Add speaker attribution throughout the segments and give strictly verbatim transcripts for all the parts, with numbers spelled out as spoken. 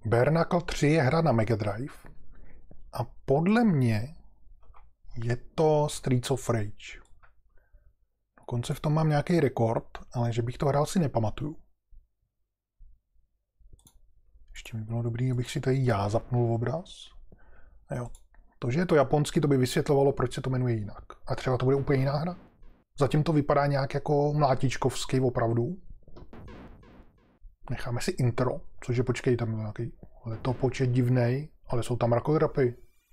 Speaker 1: Bare Knuckle tři je hra na Mega Drive a podle mě je to Streets of Rage. Dokonce v tom mám nějaký rekord, ale že bych to hrál si nepamatuju. Ještě by bylo dobrý, abych si tady já zapnul obraz. A jo. To, že je to japonsky, to by vysvětlovalo, proč se to jmenuje jinak. A třeba to bude úplně jiná hra. Zatím to vypadá nějak jako mlátičkovský opravdu. Necháme si intro, což je, počkej, tam nějaký letopočet divnej, ale jsou tam rakodrapy.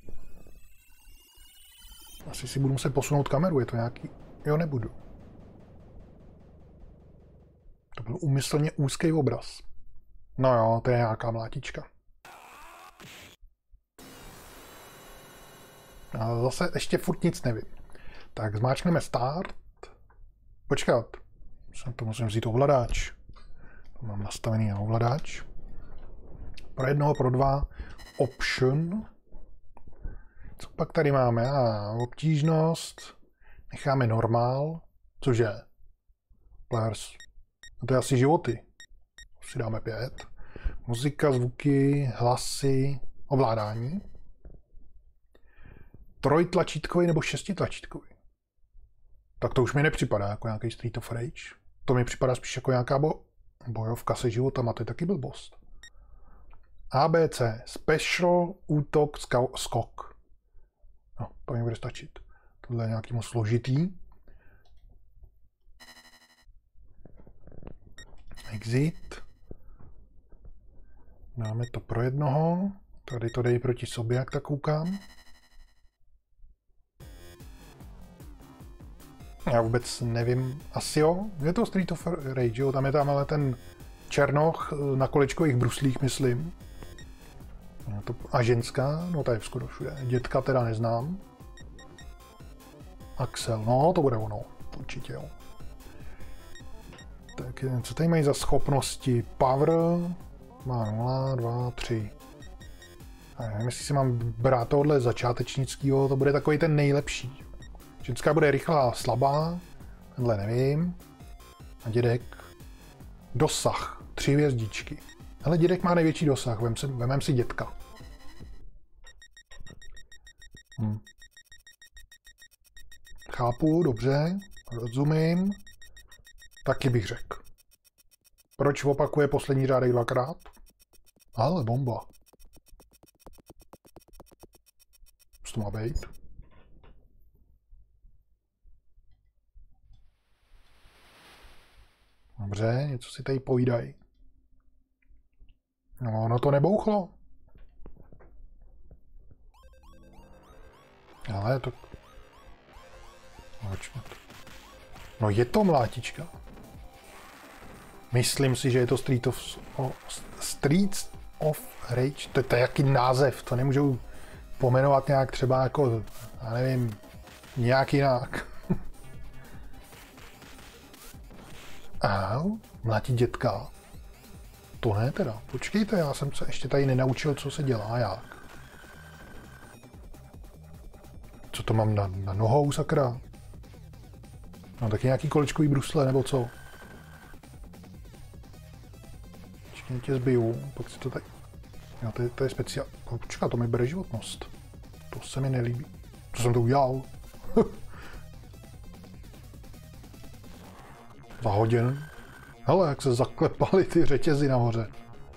Speaker 1: Asi si budu muset posunout kameru, je to nějaký... Jo, nebudu. To byl úmyslně úzký obraz. No jo, to je nějaká mlátička. A zase ještě furt nic nevím. Tak zmáčkneme start. Počkat. To musím vzít ovladač. To mám nastavený na ovladač. Pro jednoho, pro dva. Option. Co pak tady máme? A obtížnost. Necháme normál. Cože? Players. No to je asi životy. Si dáme pět. Muzika, zvuky, hlasy, ovládání. Trojtlačítkový nebo šestitlačítkový. Tak to už mi nepřipadá jako nějaký Street of Rage. To mi připadá spíš jako nějaká bo- bojovka se životama, to je taky blbost. A B C. Special, útok, skok. No, to mi bude stačit. Tohle je nějaký moc složitý. Exit. Dáme to pro jednoho. Tady to dej proti sobě, jak tak koukám. Já vůbec nevím. Asi jo. Je to Street of Rage, jo. Tam je tam ale ten černoch na kolečkových bruslích, myslím. A ženská, no ta je skoro všude. Dětka teda neznám. Axel, no to bude ono. Určitě jo. Tak co tady mají za schopnosti? Power má nula, dva, tři. A nevím, jestli si mám brát tohle začátečnického, to bude takový ten nejlepší. Ženská bude rychlá a slabá, tenhle nevím. A dědek. Dosah, tři hvězdičky. Hele, dědek má největší dosah, vem si, vemem si dětka. Hm. Chápu, dobře, rozumím. Taky bych řekl. Proč opakuje poslední řádek dvakrát? Ale bomba. Co to má být? Dobře, něco si tady pojídají. No, ono to nebouchlo. Ale to... No je to mlátička. Myslím si, že je to Street of... Oh, Streets of Rage. To je, to je jaký název, to nemůžu pomenovat nějak třeba jako, já nevím, nějak jinak. Au, mlátí dětka. To ne teda. Počkejte, já jsem se ještě tady nenaučil, co se dělá, jak. Co to mám na, na nohou, sakra? No taky nějaký kolečkový brusle, nebo co? Počkej, tě zbiju, pak si to tady... Jo, to je, to je speciál... Počkej, to mi bere životnost. To se mi nelíbí. Co jsem to udělal? Za hodin. Hele, jak se zaklepaly ty řetězy nahoře.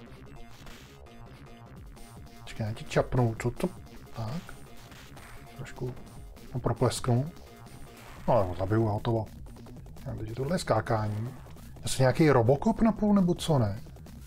Speaker 1: Počkej, já ti čapnu, co to? Tak. Trošku no, proplesknu. No, ale zabiju a hotovo. A teď tohle je skákání. Asi nějaký Robocop na půl, nebo co ne?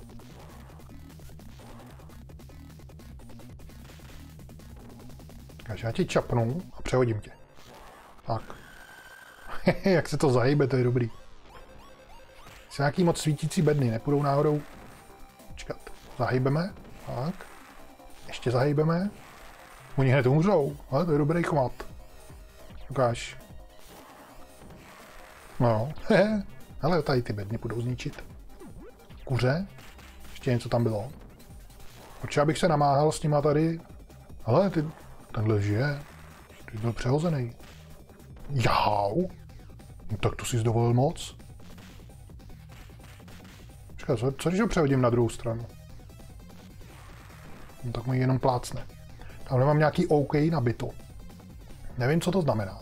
Speaker 1: Takže já ti čapnu a přehodím tě. Tak. Jak se to zahybe, to je dobrý. Jsou nějaký moc svítící bedny, nepůjdou náhodou. Počkat, zahybeme. Tak. Ještě zahybeme. Oni hned umřou, ale to je dobrý chmat. Ukáž. No, hehe. Hele, tady ty bedny budou zničit. Kuře. Ještě něco tam bylo. Proč já bych se namáhal s nima tady? Hele, ty, tenhle žije. Ty byl přehozený. Jau. No, tak to jsi dovolil moc. Počkej, co, co když ho přehodím na druhou stranu? No, tak mu jenom plácne. Tamhle mám nějaký OK nabito. Nevím, co to znamená.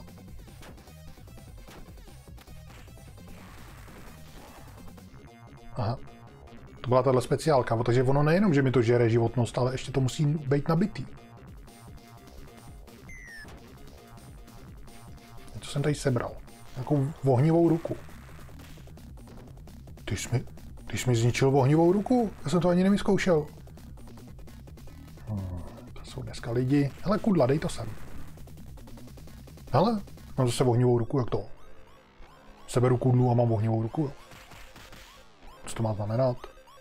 Speaker 1: Aha. To byla tahle speciálka, takže ono nejenom, že mi to žere životnost, ale ještě to musí být nabitý. Co jsem tady sebral? Nějakou ohnivou ruku. Ty jsi mi, ty jsi mi zničil ohnivou ruku? Já jsem to ani nevyzkoušel. Hmm, to jsou dneska lidi. Hele, kudla, dej to sem. Hele, mám zase ohnivou ruku, jak to? Seberu kudlu a mám ohnivou ruku. Co to má znamenat?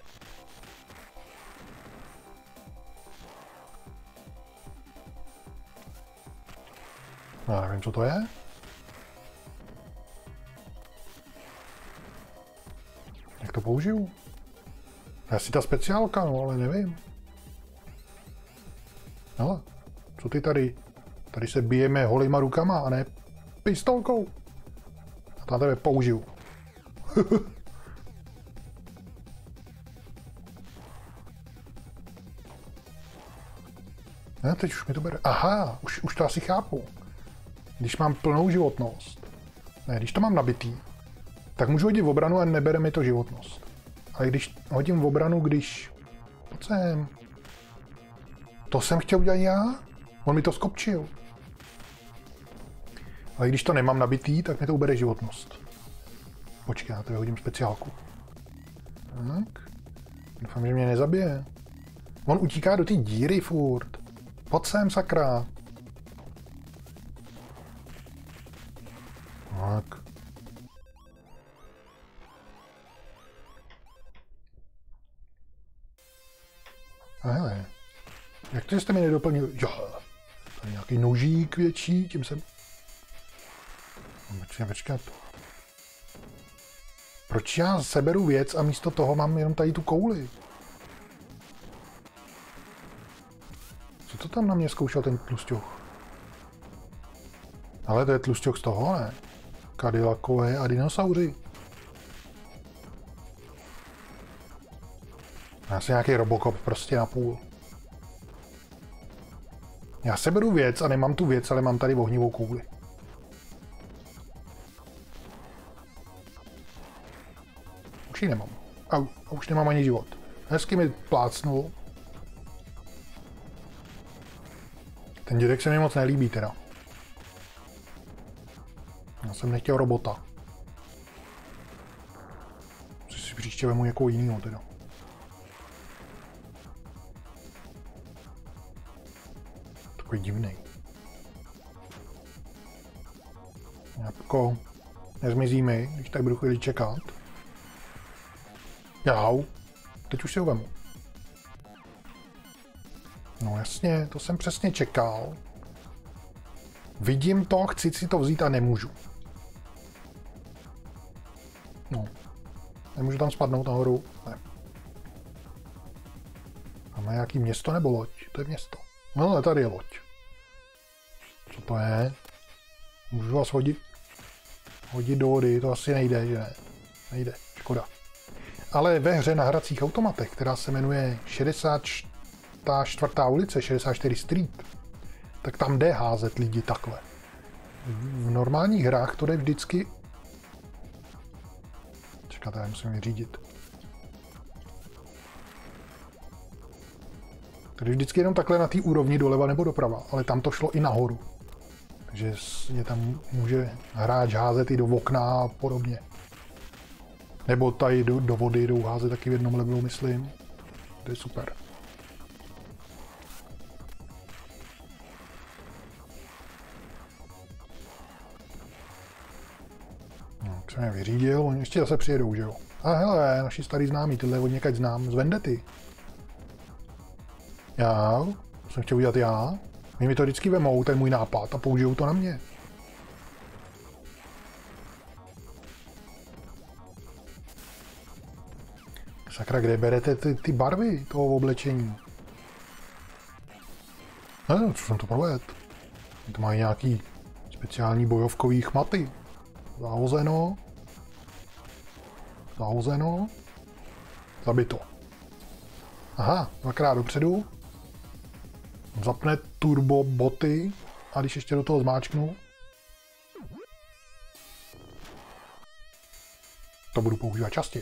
Speaker 1: Já nevím, co to je. Jak to použiju? Asi ta speciálka, no, ale nevím. Hele, co ty tady? Tady se bijeme holýma rukama a ne pistolkou. A na tebe použiju. Ne, teď už mi to bere. Aha, už, už to asi chápu. Když mám plnou životnost. Ne, když to mám nabitý, tak můžu hodit v obranu a nebere mi to životnost. Ale když hodím v obranu, když... Pojď sem. To jsem chtěl udělat já? On mi to skopčil. Ale když to nemám nabitý, tak mi to ubere životnost. Počkej, já tady hodím speciálku. Tak. Doufám, že mě nezabije. On utíká do té díry furt. Pojď sem, sakra. Tak. A hele, jak to, že jste mi nedoplnil? Jo, tady nějaký nožík větší, tím jsem... Počkej, počkat. Proč já seberu věc a místo toho mám jenom tady tu kouli? Co to tam na mě zkoušel ten tlusťoch? Ale to je tlusťoch z toho, ne? Cadillacové a dinosauři. Já jsem nějaký Robocop prostě na půl. Já seberu věc a nemám tu věc, ale mám tady ohnivou kouli. Už ji nemám. A, a už nemám ani život. Hezky mi plácnul. Ten dědek se mi moc nelíbí teda. Já jsem nechtěl robota. Musím si příště vemu někoho jinýho teda. Takový divnej. Jabko. Nezmizí mi, když tak budu chvíli čekat. Jau. Teď už si ho vemu. No jasně, to jsem přesně čekal. Vidím to, chci si to vzít a nemůžu. No. Nemůžu tam spadnout nahoru. Ne. Máme nějaký město nebo loď? To je město. No ale tady je loď. Co to je? Můžu vás hodit? Hodit do vody, to asi nejde, že ne? Nejde, škoda. Ale ve hře na hracích automatech, která se jmenuje šedesát čtvrtá ulice, šedesát čtyři Street, tak tam jde házet lidi takhle. V normálních hrách to jde vždycky... Čekáte, já musím vyřídit. Tady vždycky jenom takhle na té úrovni doleva nebo doprava, ale tam to šlo i nahoru. Takže je tam může hráč házet i do okna a podobně. Nebo tady do, do vody jdou házet taky v jednom levelu, myslím. To je super. No, jsem je vyřídil, oni ještě zase přijedou, že jo. A hele, naši starý známí, tyhle od někať znám, z Vendety. Já, to jsem chtěl udělat já. Oni mi to vždycky vemou, ten můj nápad, a použijou to na mě. Sakra, kde berete ty, ty barvy toho oblečení? Ne, co jsem to provedl? To mají nějaký speciální bojovkový chmaty. Zahozeno. Zahozeno. Zabito. Aha, dvakrát dopředu. Zapne turbo boty a když ještě do toho zmáčknu, to budu používat častěji.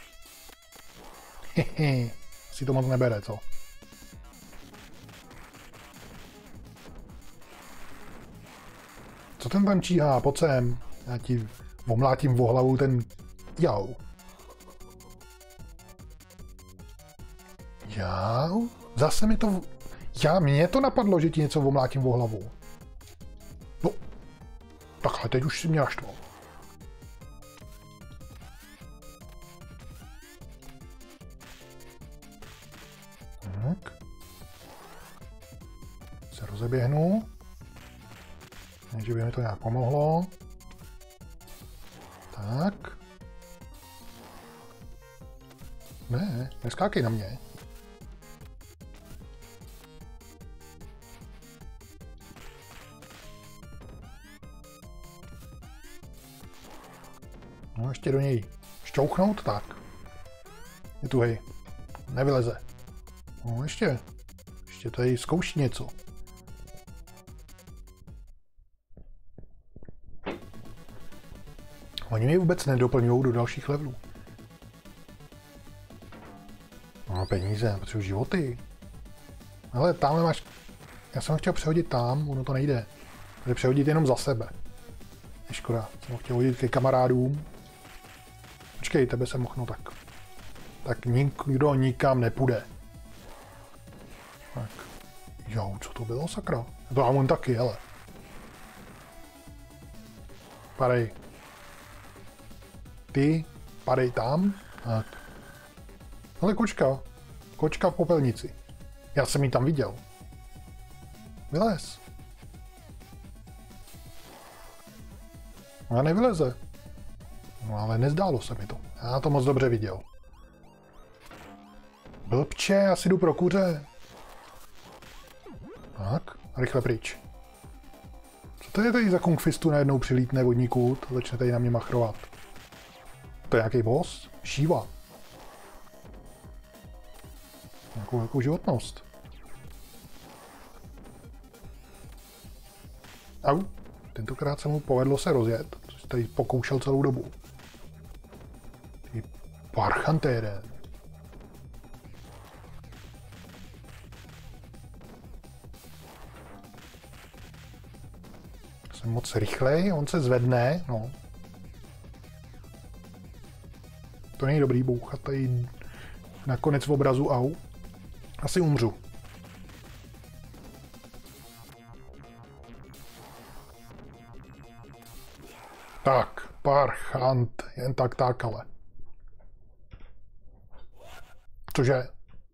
Speaker 1: Hehe, si to moc nebere, co? Co ten tam číhá? Pojď sem. Já ti omlátím o hlavu ten... Jau. Jau? Zase mi to... Já, mě to napadlo, že ti něco omlátím o hlavu. No. Takhle, teď už si mě naštval. Tak. Se rozeběhnu. Takže by mi to nějak pomohlo. Tak. Ne, neskákej na mě. No, ještě do něj šťouchnout, tak. Je tu, hej. Nevyleze. No, ještě. Ještě tady zkouší něco. Oni mi vůbec nedoplňují do dalších levelů. No, peníze, potřebuji životy. Ale tamhle máš... Já jsem ho chtěl přehodit tam, ono to nejde. Tady přehodit jenom za sebe. Je škoda, jsem ho chtěl hodit ke kamarádům. Počkej, tebe se mohl, tak. Tak nikdo nikam nepůjde. Tak. Jo, co to bylo, sakra? To mám on taky, hele. Padej. Ty, padej tam. Tak. Ale kočka. Kočka v popelnici. Já jsem ji tam viděl. Vylez. Ona nevyleze. No ale nezdálo se mi to. Já to moc dobře viděl. Blbče, já si jdu pro kuře. Tak, rychle pryč. Co to je tady za kungfistu najednou přilítne vodní kult a začne tady na mě machrovat? To je nějaký boss? Shiva. Nějakou velkou životnost. Au. Tentokrát se mu povedlo se rozjet, což tady pokoušel celou dobu. Ty parchantére. Jsem moc rychlej, on se zvedne, no. To není dobrý bouchat tady na konec v obrazu, au. Asi umřu. Tak, parchant, jen tak tak, ale. Cože?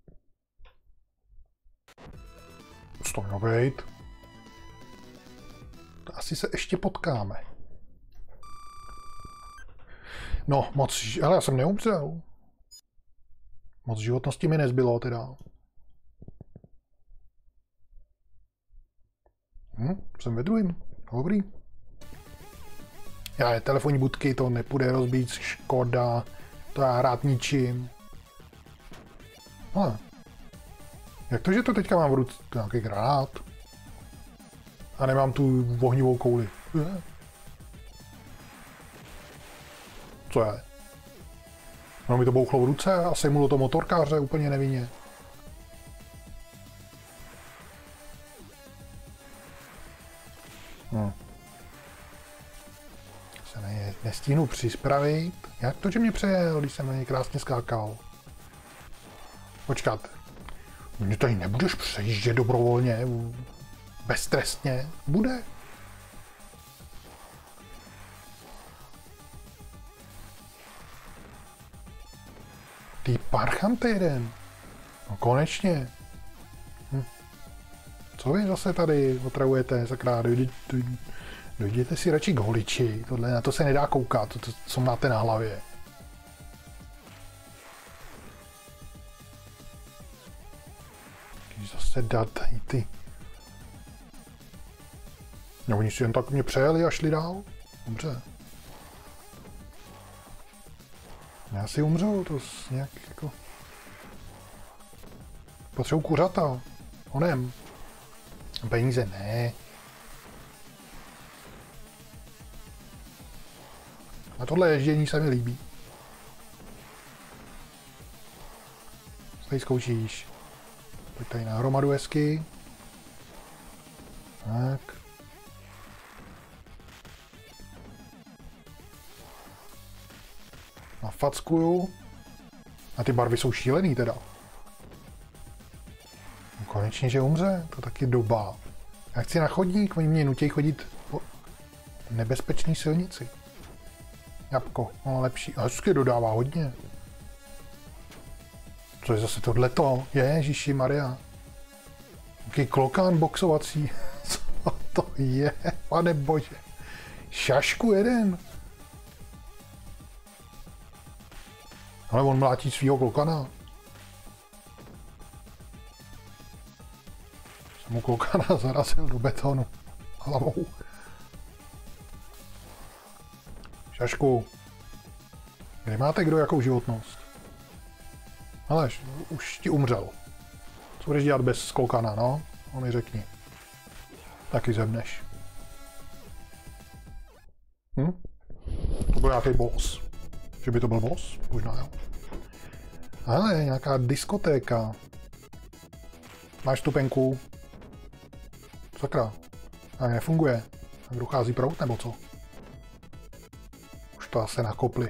Speaker 1: Stoj no bejt. Asi se ještě potkáme. No, moc, ale já jsem neumřel. Moc životnosti mi nezbylo teda. Hm, jsem ve druhým. Dobrý. Já je telefonní budky, to nepůjde rozbít, škoda. To já hrát ničím. Ale. Jak to, že to teďka mám v ruce? To je nějaký granát. A nemám tu ohnivou kouli. Je. Co je? No mi to bouchlo v ruce a sejmulo to motorkáře úplně nevinně. No. Se ne, nestíhnu přispravit. Jak to, že mě přejel, když jsem na něj krásně skákal? Počkat. Mě tady nebudeš přejíždět dobrovolně, beztrestně. Bude. Ty parchante jeden. No konečně. Hm. Co vy zase tady otravujete, sakra, dojdi, dojdi, dojděte si radši k holiči. Tohle, na to se nedá koukat, to, to, co máte na hlavě. Když zase dát ty. No oni si jen tak mě přejeli a šli dál. Dobře. Já si umřu, to nějak jako... Potřebuji kuřata. Onem. Peníze ne. A tohle ježdění se mi líbí. Tady zkoušíš. Pojď tady na hromadu hezky. Tak. Nafackuju. A ty barvy jsou šílený teda. No konečně, že umře, to taky doba. Já chci na chodník, oni mě nutí chodit po nebezpečné silnici. Jabko, no lepší. A hezky dodává hodně. Co je zase tohleto? Ježiši Maria. Jaký klokán boxovací. Co to je, pane bože. Šašku jeden. Ale on mlátí svýho klokana. Jsem mu klokana zarazil do betonu. Hlavou. Šašku. Kde máte kdo jakou životnost? Ale už ti umřel. Co budeš dělat bez klokana, no? No mi řekni. Taky zemneš. Hm? To byl nějaký boss. Že by to byl boss? Možná jo. Ale nějaká diskotéka. Máš stupenku? Sakra. A nefunguje. Tak dochází proud nebo co? Už to asi nakopli.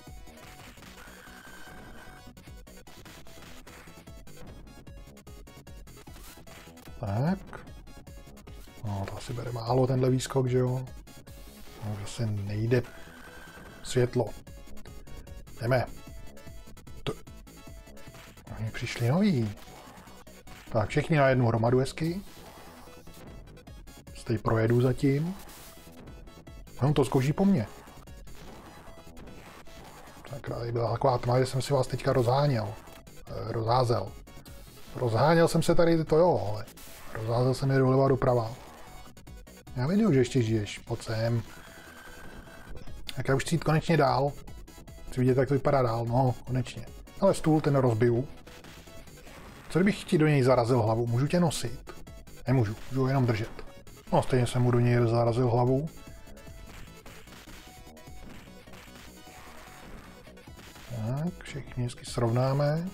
Speaker 1: Tak. No to asi bere málo tenhle výskok, že jo? No, zase nejde světlo. Jdeme. To... Oni přišli noví. Tak, všichni na jednu hromadu hezky. Stej projedu zatím. On to zkouší po mně. Tak, tady byla taková tma, že jsem si vás teďka rozháněl. E, rozházel. Rozháněl jsem se tady, to jo, ale rozházel jsem je doleva doprava. Já vidím, že ještě žiješ. Pojď sem. Tak já už chci jít konečně dál. Chci vidět, jak to vypadá dál. No, konečně. Ale stůl ten rozbiju. Co kdybych ti do něj zarazil hlavu? Můžu tě nosit? Nemůžu, můžu ho jenom držet. No, stejně jsem mu do něj zarazil hlavu. Tak, všechny hezky srovnáme.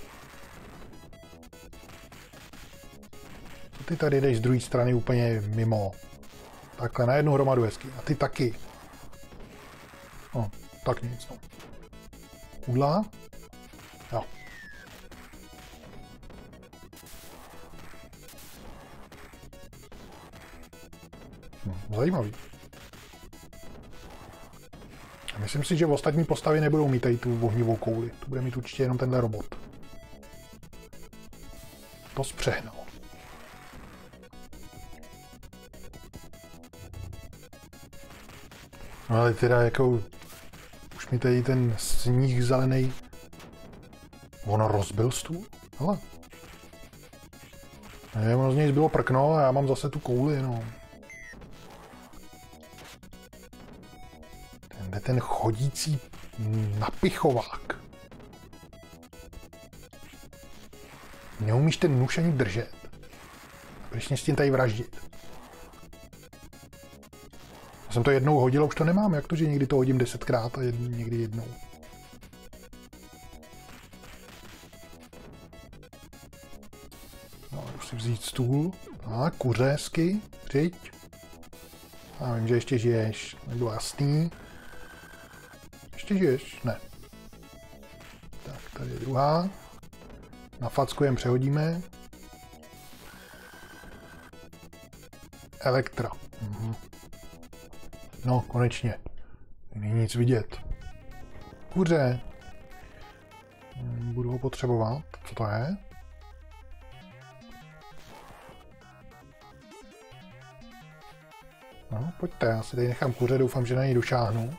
Speaker 1: Co ty tady jdeš z druhé strany úplně mimo? Takhle na jednu hromadu hezky. A ty taky. No, tak nic, no. Kudla? Jo. Hm, zajímavý. Myslím si, že v ostatní postavy nebudou mít tady tu ohnivou kouli. To bude mít určitě jenom tenhle robot. To zpřehnal. No ale teda jako... Už mi tady ten sníh zelený. Ono rozbil stůl? Hele. Ne, ono z něj zbylo prkno a já mám zase tu kouli, no. Tenhle ten chodící napichovák. Neumíš ten nůž ani držet. Budeš mě s tím tady vraždit. Já jsem to jednou hodil a už to nemám. Jak to, že někdy to hodím desetkrát a jedn, někdy jednou. No, jdu si vzít stůl. A kuřésky. Přijď. A vím, že ještě žiješ. Nebylo jasný. Ještě žiješ? Ne. Tak, tady je druhá. Na facku jen přehodíme. Elektra. Mhm. No, konečně. Není nic vidět. Kuře. Budu ho potřebovat. Co to je? No, pojďte, já si tady nechám kuře, doufám, že na něj došáhnu.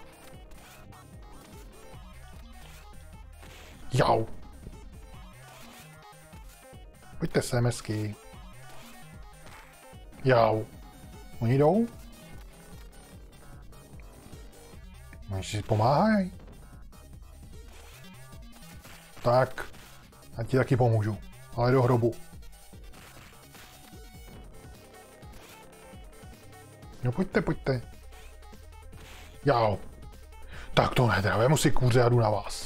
Speaker 1: Jau. Pojďte sem hezky. Jau. Oni jdou? Oni si pomáhají. Tak. Já ti taky pomůžu. Ale do hrobu. No pojďte, pojďte. Jo. Tak to ne, teda vemu si kůře a jdu na vás.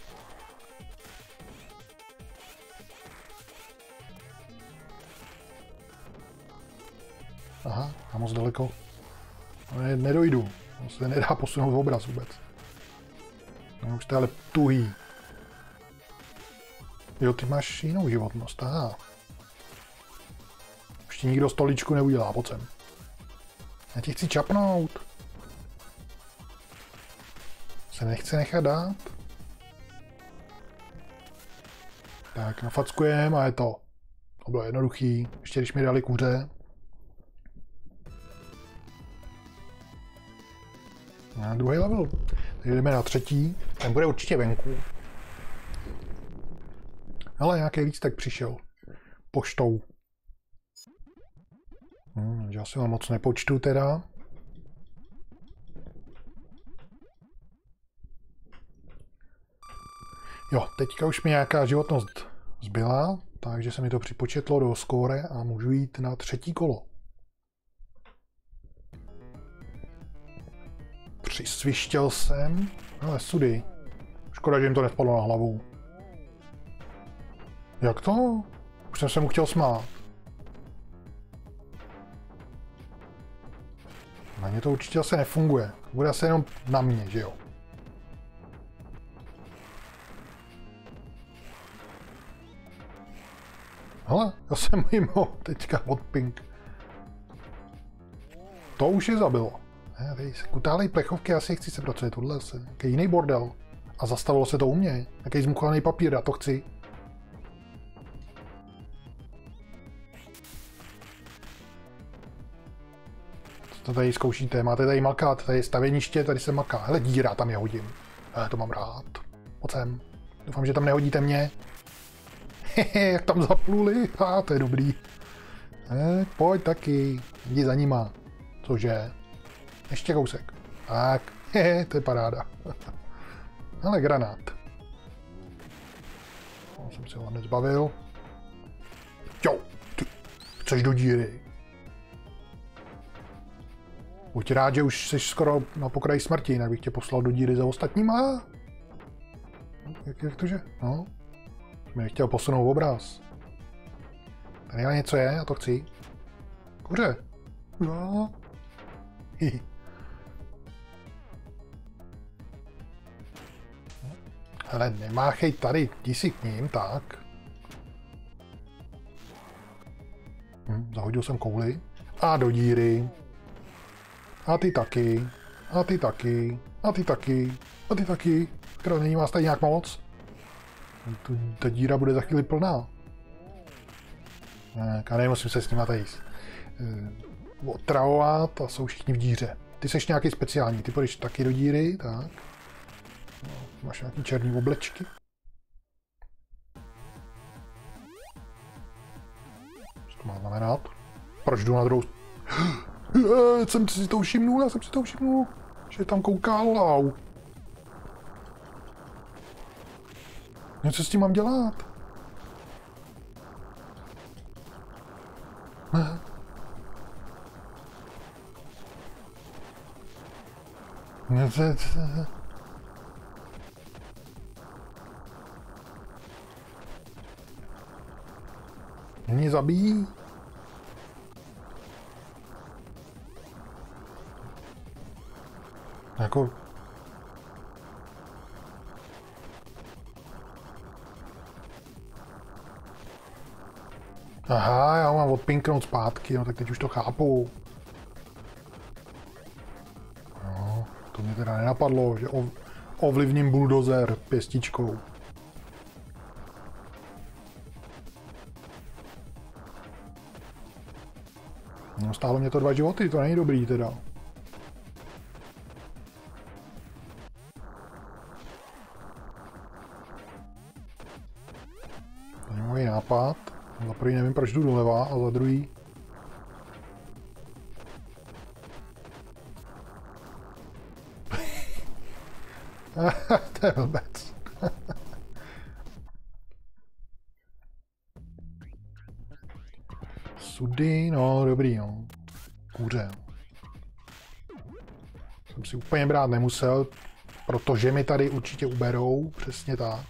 Speaker 1: Aha, a moc daleko. Ne, nedojdu. To se nedá posunout v obraz vůbec. No, už to je ale tuhý. Jo, ty máš jinou životnost, aha. Už ti nikdo stoličku neudělá, pojď sem. Já ti chci čapnout. Se nechce nechat dát. Tak, nafackujem a je to. To bylo jednoduchý. Ještě když mi dali kuře. Na druhý level. Takže jdeme na třetí. Ten bude určitě venku. Ale nějaký lístek přišel. Poštou. Hmm, já si ho moc nepočtu teda. Jo, teďka už mi nějaká životnost zbyla, takže se mi to připočetlo do skóre a můžu jít na třetí kolo. Přisvištěl jsem, ale sudy. Škoda, že jim to nespadlo na hlavu. Jak to? Už jsem se mu chtěl smát. Na ně to určitě asi nefunguje. Bude asi jenom na mě, že jo? Hele, já jsem mimo teďka od Pink. To už je zabilo. Ne, tady se kutálej plechovky, asi chci se pracovat, tohle asi. Jaký jiný bordel. A zastavilo se to u mě. Jaký zmuchaný papír, já to chci. Co to tady zkoušíte? Máte tady makat, tady je stavěniště, tady se maká. Hele, díra, tam je hodím. Já to mám rád. Pojď sem. Doufám, že tam nehodíte mě. Hehe, jak tam zapluli. A to je dobrý. Eh, pojď taky. Jdi za nima. Cože? Ještě kousek. Tak. Hehe, to je paráda. Ale granát. To jsem si ho hned zbavil. Jo, ty chceš do díry. Buď rád, že už jsi skoro na pokraji smrti, jinak bych tě poslal do díry za ostatníma. Jak, jak tože? No. Mě nechtěl posunout obraz. Tady ale něco je, já to chci. Kuře. No. Hele, nemáchej tady, jdi si k ním, tak. Hm, zahodil jsem kouli. A do díry. A ty taky. A ty taky. A ty taky. A ty taky. Která není vás tady nějak moc. Ta díra bude za chvíli plná. Tak, a nemusím se s nima tady otravovat a jsou všichni v díře. Ty seš nějaký speciální, ty půjdeš taky do díry, tak. No, máš nějaký černý oblečky. Co to má znamenat? Proč jdu na druhou? Je, jsem si to všimnul, já jsem si to všimnul, že tam koukal, au. Něco s tím mám dělat? Ne. Něco... Mě zabíjí? Jako... Aha, já mám odpinknout zpátky, no tak teď už to chápu. No, to mě teda nenapadlo, že ov, ovlivním buldozer pěstičkou. No, stálo mě to dva životy, to není dobrý teda. To je můj nápad. Za prvý nevím, proč jdu doleva, a za druhý... To je blbec. Sudy, no dobrý, no. Kůře. jsem si úplně brát nemusel, protože mi tady určitě uberou, přesně tak.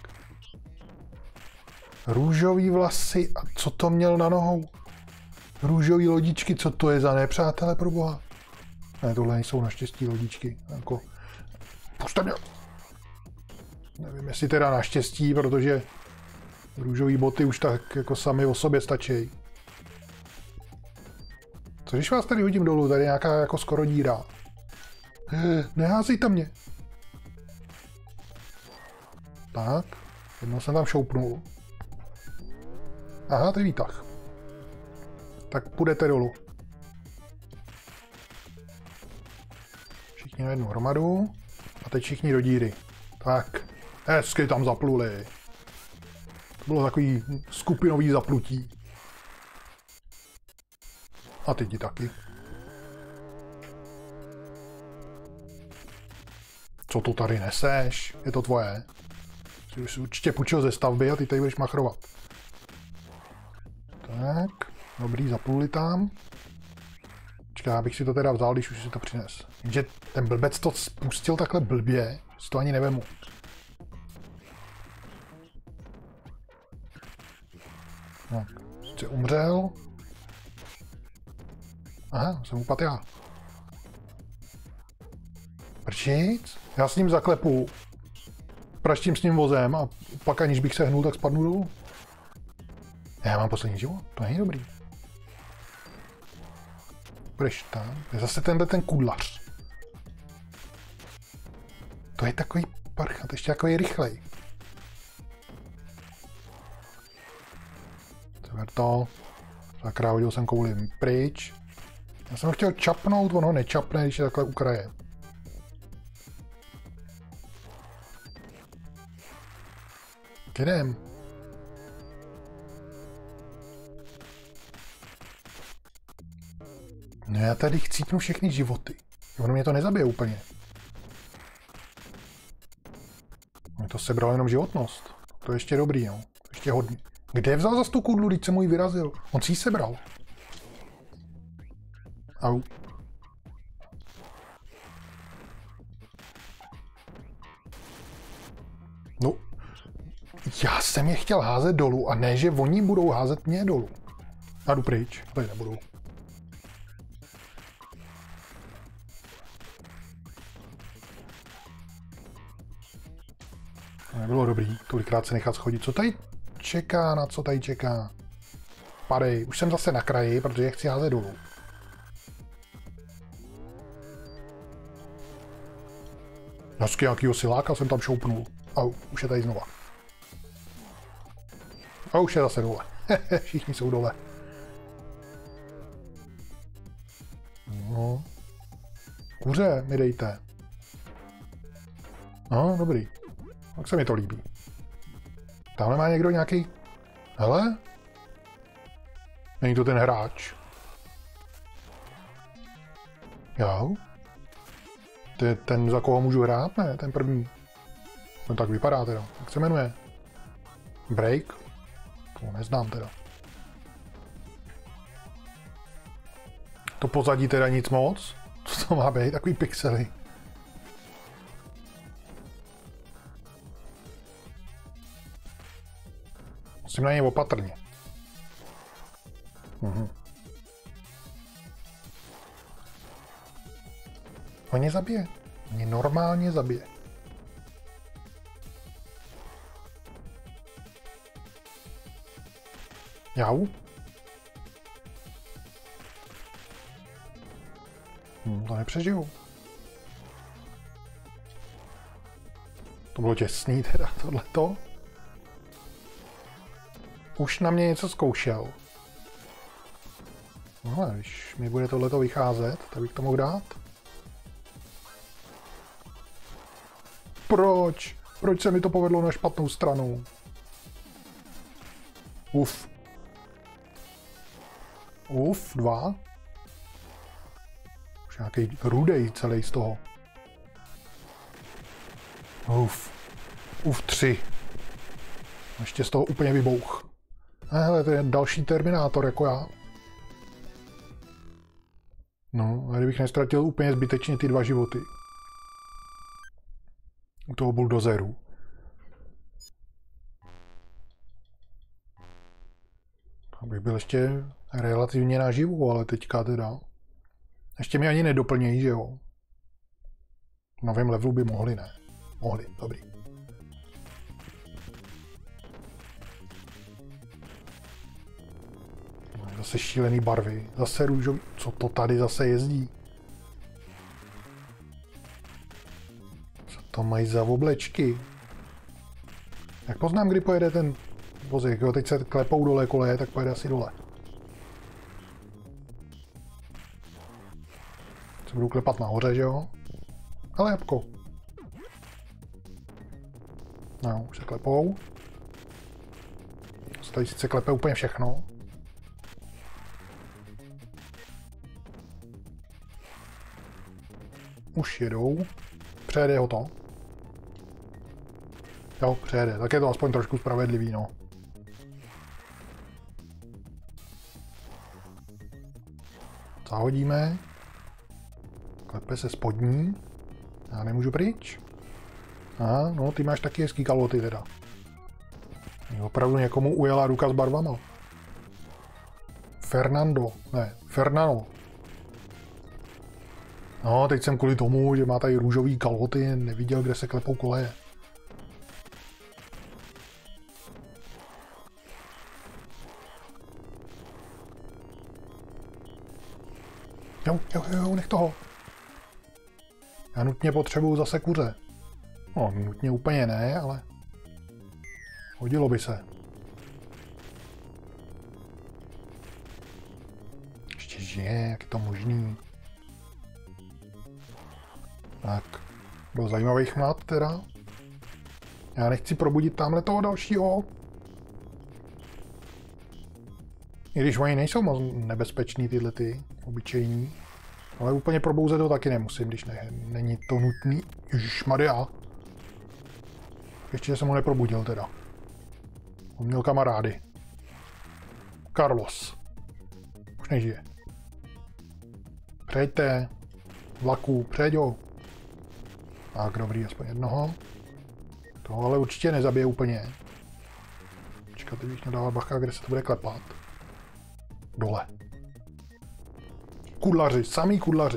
Speaker 1: Růžový vlasy, a co to měl na nohou? Růžový lodičky, co to je za nepřátelé, pro boha? Ne, tohle nejsou naštěstí lodičky, jako... Puste mě! Nevím, jestli teda naštěstí, protože růžový boty už tak jako sami o sobě stačí. Co když vás tady hodím dolů, tady je nějaká jako skoro díra. Neházejte mě. Tak, jednou jsem tam šoupnul. Aha, to je výtah. Tak půjdete dolů. Všichni na jednu hromadu. A teď všichni do díry. Tak, hezky tam zapluli. To bylo takový skupinový zaplutí. A ty ti taky. Co to tady neseš? Je to tvoje. Jsi už určitě půjčil ze stavby a ty tady budeš machrovat. Tak, dobrý, zapluli tam. Počkej, abych si to teda vzal, když už si to přines. Jenže ten blbec to spustil takhle blbě, že si to ani nevemu. Tak, jsi umřel. Aha, jsem upad já. Prčic? Já s ním zaklepu. Praštím s ním vozem a pak aniž bych se hnul, tak spadnu dolů. Já mám poslední život, to není dobrý. Budeš tam. Je zase tenhle ten kudlař. To je takový parchat, ještě takový rychlej. Sever to. Sakra, hodil jsem kouli pryč. Já jsem ho chtěl čapnout, on ho nečapne, když je takhle u kraje. Jdem. No já tady chcípnu všechny životy. Ono mě to nezabije úplně. Mě to sebral jenom životnost. To je ještě dobrý, no. Ještě hodně. Kde vzal zas tu kudlu, když jsem mu ji vyrazil? On si ji sebral. Au. No. Já jsem je chtěl házet dolů a ne, že oni budou házet mě dolů. A jdu pryč. Tady nebudou. Nebylo dobrý, tolikrát se nechat schodit. Co tady čeká, na co tady čeká? Padej, už jsem zase na kraji, protože chci házet dolů. Hezky nějakýho siláka jsem tam šoupnul. A už je tady znova. A už je zase dole. Všichni jsou dole. No. Kuře mi dejte. No, dobrý. Tak se mi to líbí. Tamhle má někdo nějaký... Hele? Není to ten hráč. Jo? To je ten, za koho můžu hrát? Ne, ten první. No tak vypadá teda. Jak se jmenuje? Break? To neznám teda. To pozadí teda nic moc? Co to má být? Takový pixely. Musím na něj opatrně. Mhm. On mě zabije. On mě normálně zabije. Jau? Hm, to nepřežiju. To bylo těsný teda, tohleto. Už na mě něco zkoušel. No ale když mi bude tohleto vycházet, tak bych to mohl dát. Proč? Proč se mi to povedlo na špatnou stranu? Uf. Uf, dva. Už nějaký rudej celý z toho. Uf. Uf, tři. Ještě z toho úplně vybouch. Hele, to je další Terminátor jako já. No, a kdybych nestratil úplně zbytečně ty dva životy. u toho buldozeru. Abych byl ještě relativně naživu, ale teďka teda. Ještě mi ani nedoplnějí, že jo? V novém levelu by mohli, ne? Mohli, dobrý. Zase šílený barvy, zase růžový. Co to tady zase jezdí? Co to mají za oblečky? Jak poznám, kdy pojede ten vozík? Jo, teď se klepou dole koleje, tak pojede asi dole. Se budu klepat nahoře, že jo? Ale jabko. No, už se klepou. Tady sice klepe úplně všechno. Už jedou. Přejede ho to. Jo, přejede. Tak je to aspoň trošku spravedlivý, no. Zahodíme. Klepe se spodní. Já nemůžu pryč. Aha, no, ty máš taky hezký kalhoty teda. Opravdu někomu ujela ruka s barvama. Fernando, ne, Fernando. No, teď jsem kvůli tomu, že má tady růžový kalhoty, neviděl, kde se klepou koleje. Jo, jo, jo, nech toho. Já nutně potřebuju zase kuře. No, nutně úplně ne, ale hodilo by se. Ještě žije, jak je to možný. Tak, byl zajímavý chmat teda. Já nechci probudit tamhle toho dalšího. I když oni nejsou moc nebezpečný tyhle ty obyčejní. Ale úplně probouzet to taky nemusím, když ne, není to nutný. Ježišmarja. Ještě jsem ho neprobudil teda. On měl kamarády. Carlos. Už nežije. Přejďte. Vlaku, přejď ho. Tak, dobrý, aspoň jednoho. Toho ale určitě nezabije úplně. Počkat, teď bych měl dávat bacha, kde se to bude klepat. Dole. Kudlaři, samý kudlaři.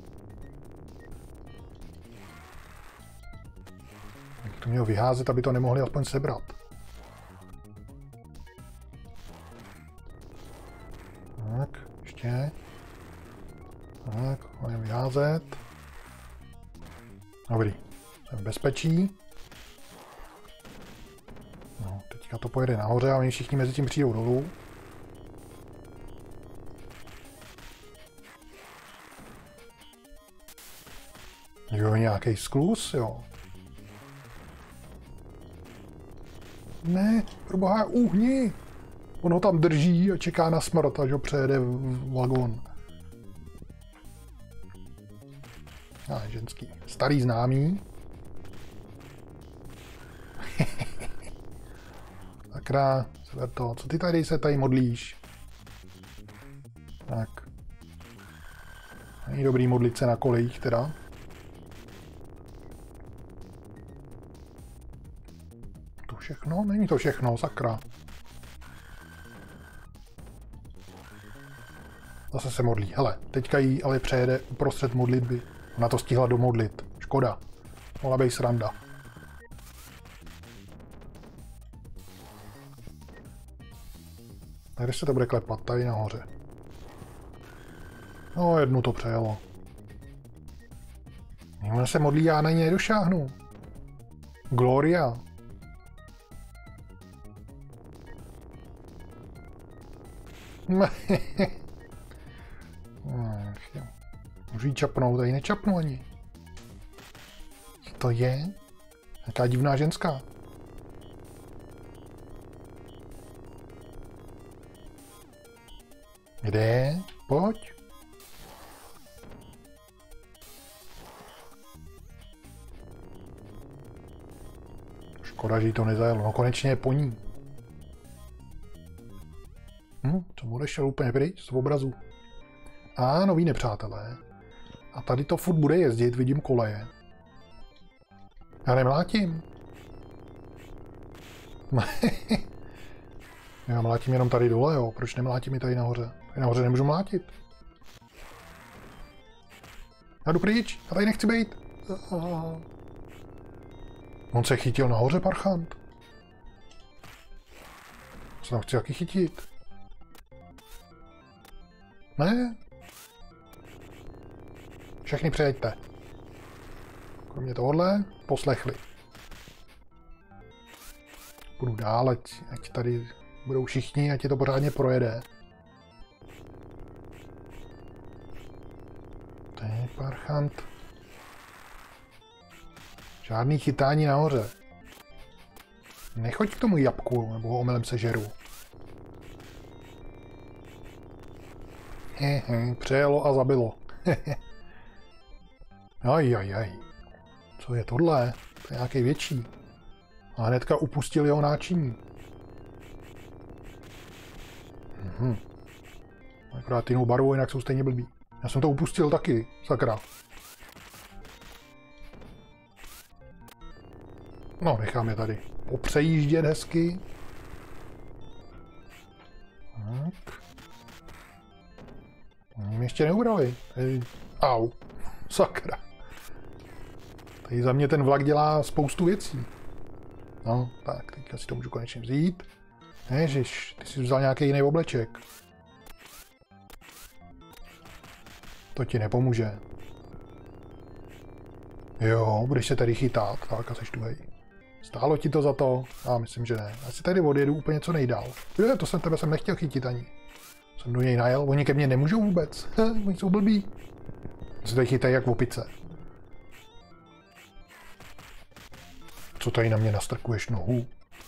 Speaker 1: Jak to mělo vyházet, aby to nemohli aspoň sebrat. Tak, ještě. Tak, můžeme vyházet. Dobrý, jsem v bezpečí. No, teďka to pojede nahoře a oni všichni mezi tím přijdou dolů. Jo, nějaký skluz, jo. Ne, proboha, uhni! On ho tam drží a čeká na smrt, až ho přejede vagon. A ženský. Starý známý. Sakra, seber to. Co ty tady se tady modlíš? Tak. Není dobrý modlit se na kolejích teda. To všechno? Není to všechno, sakra. Zase se modlí. Hele, teďka jí ale přejede uprostřed modlitby. Ona to stihla domodlit. Škoda. Mohla být sranda. Tady se to bude klepat, tady nahoře. No, jednu to přejelo. Ona se modlí, já na ní nedošáhnu. Gloria. Můžu jí čapnout, tady nečapnu ani. Co to je? Jaká divná ženská. Kde? Pojď. Škoda, že jí to nezajelo. No konečně je po ní. Hm, to odešel úplně pryč z obrazu. A noví nepřátelé. A tady to furt bude jezdit, vidím koleje. Já nemlátím. Já mlátím jenom tady dole, jo. Proč nemlátím i tady nahoře? Tady nahoře nemůžu mlátit. Já jdu pryč. Já tady nechci být. On se chytil nahoře, parchant. Se tam chci taky chytit. Ne. Všechny přejďte. Kromě tohohle poslechli. Půjdu dál, ať, ať tady budou všichni, ať je to pořádně projede. To je parchant. Žádný chytání nahoře. Nechoď k tomu jabku, nebo ho omylem sežeru. Hehe, přejelo a zabilo. Ajajaj. Co je tohle? To je nějaký větší. A hnedka upustil jeho náčiní. Mhm. Akorát jinou barvu, jinak jsou stejně blbý. Já jsem to upustil taky, sakra. No, nechám je tady popřejíždět hezky. Tak. Oni mě ještě neubrali. Au. Sakra. Tady za mě ten vlak dělá spoustu věcí. No, tak, teďka si to můžu konečně vzít. Ježiš, ty jsi vzal nějaký jiný obleček. To ti nepomůže. Jo, budeš se tady chytat, tak a seš tuhej. Stálo ti to za to? Já myslím, že ne. Já si tady odjedu úplně co nejdál. Je, to jsem tebe jsem nechtěl chytit ani. Jsem do něj najel, oni ke mně nemůžou vůbec. Oni jsou blbí. Se tady chytají jak v opice. Co tady na mě nastrkuješ nohu?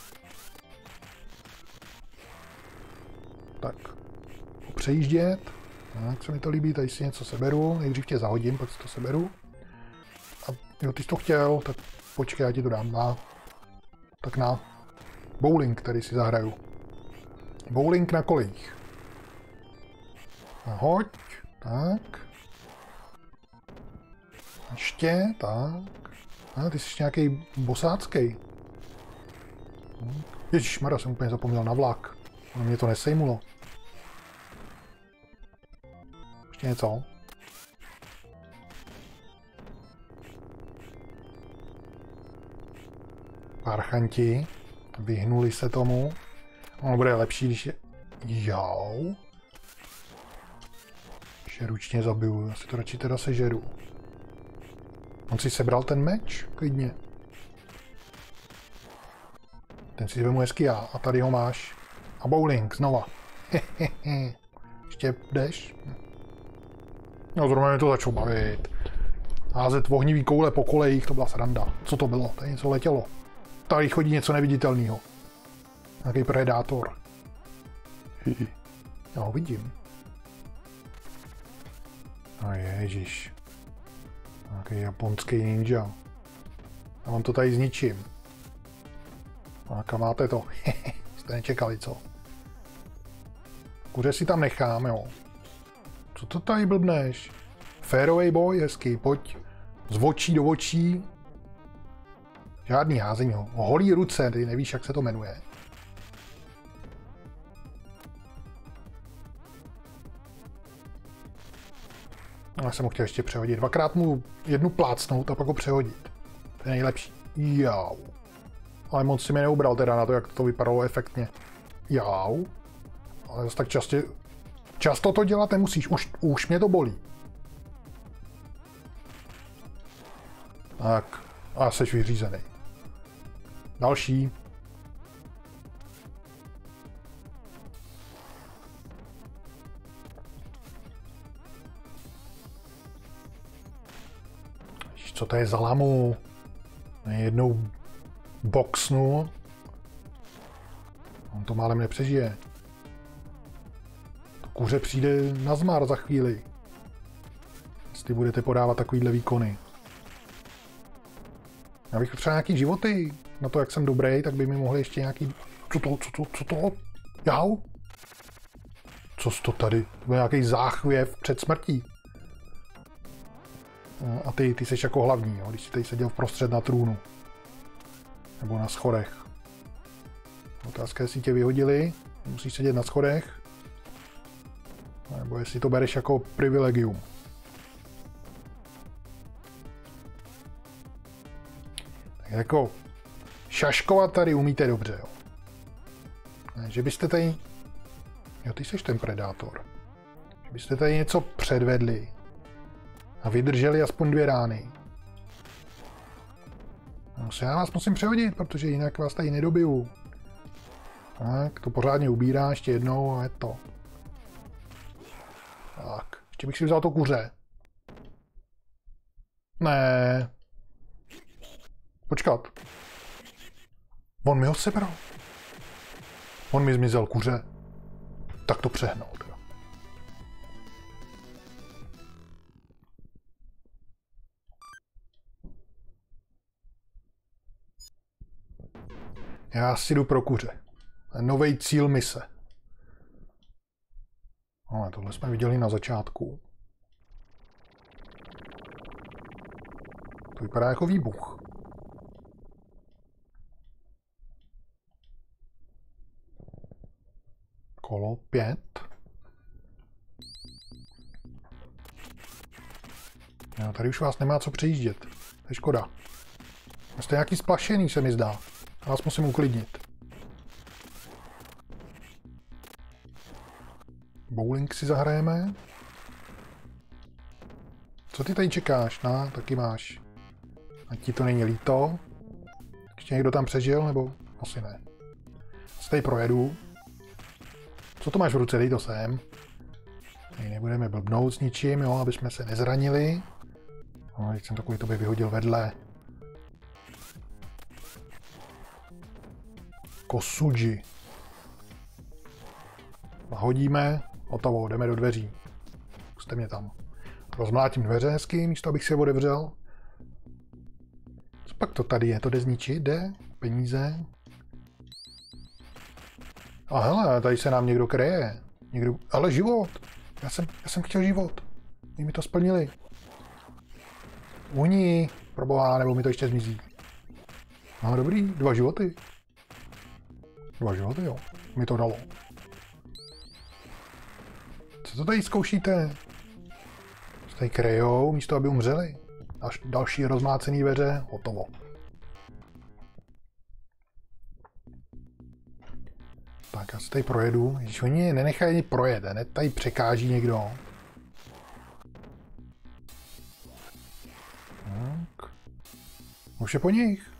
Speaker 1: Tak. Přejíždět. Tak se mi to líbí, tady si něco seberu. Nejdřív tě zahodím, pak si to seberu. A jo, ty jsi to chtěl, tak počkej, já ti to dám na... Tak na bowling, který si zahraju. Bowling na kolích. A hoď. Tak. Ještě, tak. A ty jsi nějaký bosácký. Ježišmarja, jsem úplně zapomněl na vlak. No, mě to nesejmulo. Ještě něco? Parchanti vyhnuli se tomu. Ono bude lepší, když je... Jau. Když je ručně zabiju. Já si to radši teda sežeru. On si sebral ten meč? Klidně. Ten si vemu hezky já. A tady ho máš. A bowling znova. Ještě jdeš? No zrovna mě to začalo bavit. Házet ohnivý koule po kolejích, to byla sranda. Co to bylo? Tady něco letělo. Tady chodí něco neviditelného. Nějaký predátor. Já ho vidím. A ježiš. Nějaký japonský ninja. Já vám to tady zničím. A kam máte to? Jste nečekali, co? Kuře si tam nechám, jo. Co to tady blbneš? Fairway boy, hezky, pojď. Z očí do očí. Žádný házení, ho. Holí ruce, ty nevíš, jak se to jmenuje. Já jsem ho chtěl ještě přehodit. Dvakrát mu jednu plácnout a pak ho přehodit. To je nejlepší. Jau. Ale moc si mi neubral teda na to, jak to vypadalo efektně. Jau. Ale zase tak častě... Často to dělat nemusíš. Už, už mě to bolí. Tak. A jsi vyřízený. Další. Co to je za lamu? Jednou boxnu. On to málem nepřežije. To kuře přijde na zmar za chvíli. Jestli budete podávat takovýhle výkony. Já bych potřeboval nějaký životy. Na to, jak jsem dobrý, tak by mi mohli ještě nějaký... Co to, co to, co to? Jau? Co jsi to tady? To byl nějaký záchvěv před smrtí. A ty, ty jsi jako hlavní, jo, když jsi tady seděl vprostřed na trůnu. Nebo na schodech. Otázka, jestli tě vyhodili, musíš sedět na schodech. Nebo jestli to bereš jako privilegium. Tak jako šaškovat tady umíte dobře, jo. Ne, že byste tady... Jo, ty jsi ten predátor. Že byste tady něco předvedli a vydrželi aspoň dvě rány. No, já vás musím přehodit, protože jinak vás tady nedobiju. Tak, to pořádně ubírá ještě jednou a je to. Tak, ještě bych si vzal to kuře. Ne. Počkat. On mi ho sebral. On mi zmizel kuře. Tak to přehnal. Teda. Já si jdu pro kuře. Nový cíl mise. No, tohle jsme viděli na začátku. To vypadá jako výbuch. Kolo pět. No, tady už vás nemá co přejíždět. To je škoda. Jste nějaký splašený, se mi zdá. Já vás musím uklidnit. Bowling si zahrajeme. Co ty tady čekáš? No, taky máš. A ti to není líto. Ještě někdo tam přežil, nebo asi ne. Se tady projedu. Co to máš v ruce? Dej to sem. Tady nebudeme blbnout s ničím, jo, aby jsme se nezranili. No, teď jsem takový to by vyhodil vedle. Kosuji. Hodíme. Hotovo, jdeme do dveří. Puste mě tam. Rozmlátím dveře hezky, místo abych si je otevřel. Co pak to tady je? To jde zničit? Jde? Peníze? A hele, tady se nám někdo kreje. Někdo... Ale život! Já jsem, já jsem chtěl život. Oni mi to splnili. Oni, proboha, nebo mi to ještě zmizí. No dobrý, dva životy. Dva životy, jo. Mi to dalo. Co to tady zkoušíte? Co tady krejou, místo aby umřeli? Až další rozmácený dveře, hotovo. Tak, já se tady projedu. Když oni nenechají ani projet, ne? Tady překáží někdo. Tak. Už je po nich.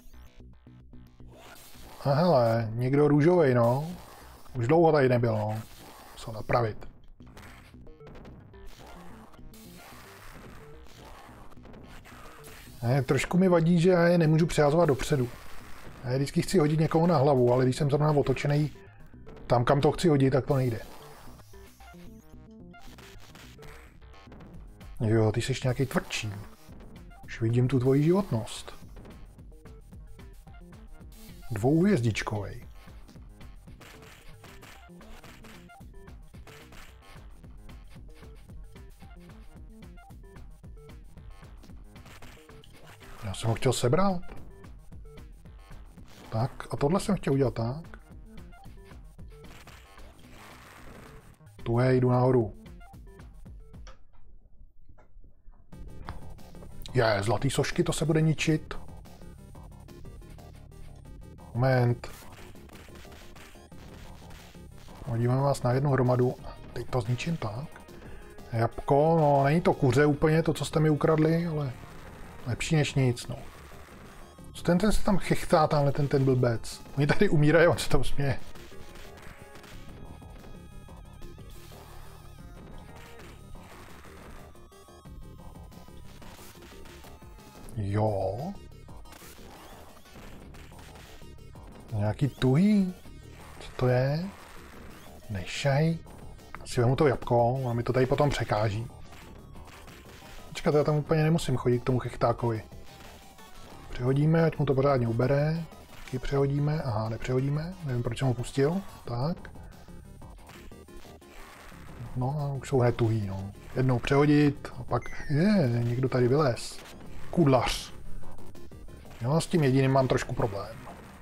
Speaker 1: A hele, někdo růžovej, no. Už dlouho tady nebyl, no. Co napravit. Ne, trošku mi vadí, že já je nemůžu přehazovat dopředu. Já vždycky chci hodit někoho na hlavu, ale když jsem zrovna otočený tam, kam to chci hodit, tak to nejde. Jo, ty jsi nějaký tvrdší. Už vidím tu tvoji životnost. Dvouhvězdičkovej. Já jsem ho chtěl sebrat. Tak, a tohle jsem chtěl udělat tak. Tu je, jdu nahoru. Je, zlatý sošky, to se bude ničit. Moment. Hodíme vás na jednu hromadu. Teď to zničím tak. Jabko, no není to kuře úplně, to, co jste mi ukradli, ale lepší než nic, no. Co ten, ten se tam chechtá, tamhle ten, ten blbec. Oni tady umírají, on se tam směje. Jo. Nějaký tuhý? Co to je? Nešaj. Si vemu to jabko, a mi to tady potom překáží. Počkat, já tam úplně nemusím chodit k tomu chechtákovi. Přehodíme, ať mu to pořádně ubere. Taky přehodíme. Aha, nepřehodíme. Nevím, proč jsem ho pustil. Tak. No a už jsou hned tuhý, no. Jednou přehodit a pak je, někdo tady vylez. Kudlař. Jo, s tím jediným mám trošku problém.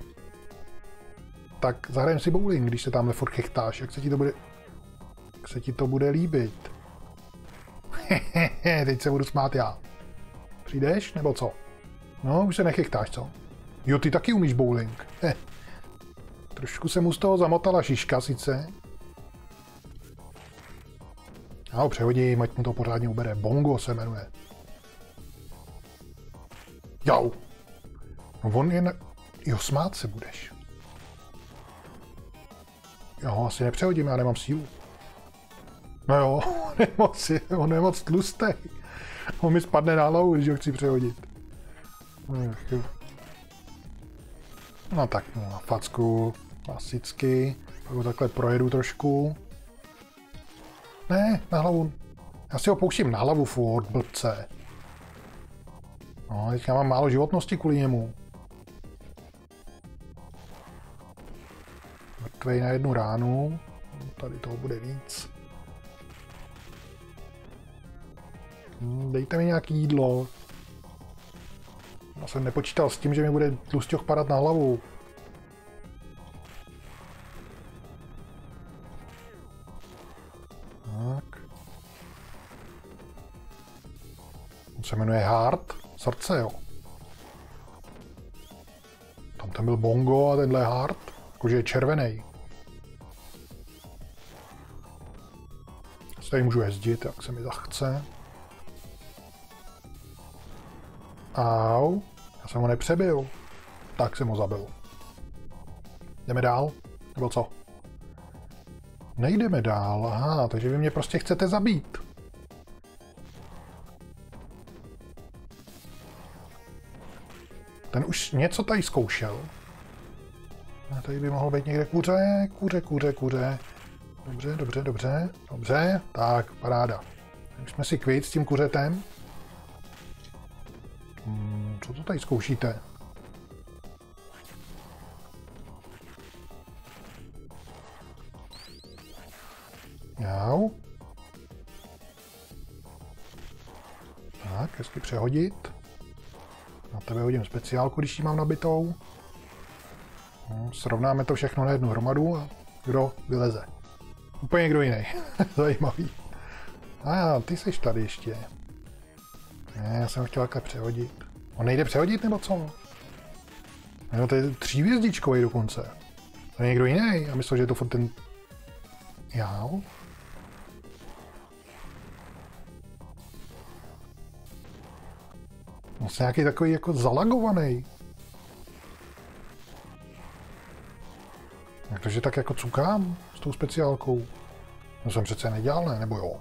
Speaker 1: tak zahrajeme si bowling, když se tamhle furt chechtáš. Jak se ti to bude, jak se ti to bude líbit? Teď se budu smát já. Přijdeš, nebo co? No, už se nechechtáš, co? Jo, ty taky umíš bowling. Heh. Trošku se mu z toho zamotala šiška, sice. Já ho přehodím, ať mu to pořádně ubere. Bongo se jmenuje. Jau. No on je na... Jo, smát se budeš. Já ho asi nepřehodím, já nemám sílu. No jo, on je moc, on je moc tlustý. On mi spadne na hlavu, když ho chci přehodit. No tak, no, na facku, klasicky. Pak ho takhle projedu trošku. Ne, na hlavu. Já si ho pouštím na hlavu furt, blbce. No, teď já mám málo životnosti kvůli němu. Mrtvej na jednu ránu. Tady toho bude víc. Dejte mi nějaký jídlo. Já jsem nepočítal s tím, že mi bude tlusťoch padat na hlavu. Tak. On se jmenuje Heart. Srdce, jo. Tam ten byl Bongo a tenhle Heart. Jakože je červený. Tady můžu jezdit, jak se mi zachce. Au. Já jsem ho nepřebil. Tak jsem ho zabil. Jdeme dál? Nebo co? Nejdeme dál. Aha, takže vy mě prostě chcete zabít. Ten už něco tady zkoušel. A tady by mohl být někde kuře, kuře, kuře, kuře. Dobře, dobře, dobře, dobře. Tak, paráda. Už jsme si kvít s tím kuřetem. Hmm, co to tady zkoušíte? Jau. Tak, hezky přehodit. Na tebe hodím speciálku, když ji mám nabitou. No, srovnáme to všechno na jednu hromadu a kdo vyleze. Úplně někdo jiný. Zajímavý. A ah, ty jsi tady ještě. Ne, já jsem ho chtěl takhle přehodit. On nejde přehodit, nebo co? No, to je třívězdičkový dokonce. To je někdo jiný. Já myslel, že je to furt ten... Já? On je nějaký takový jako zalagovaný. Jak to, že tak jako cukám s tou speciálkou? To jsem přece nedělal, ne? Nebo jo?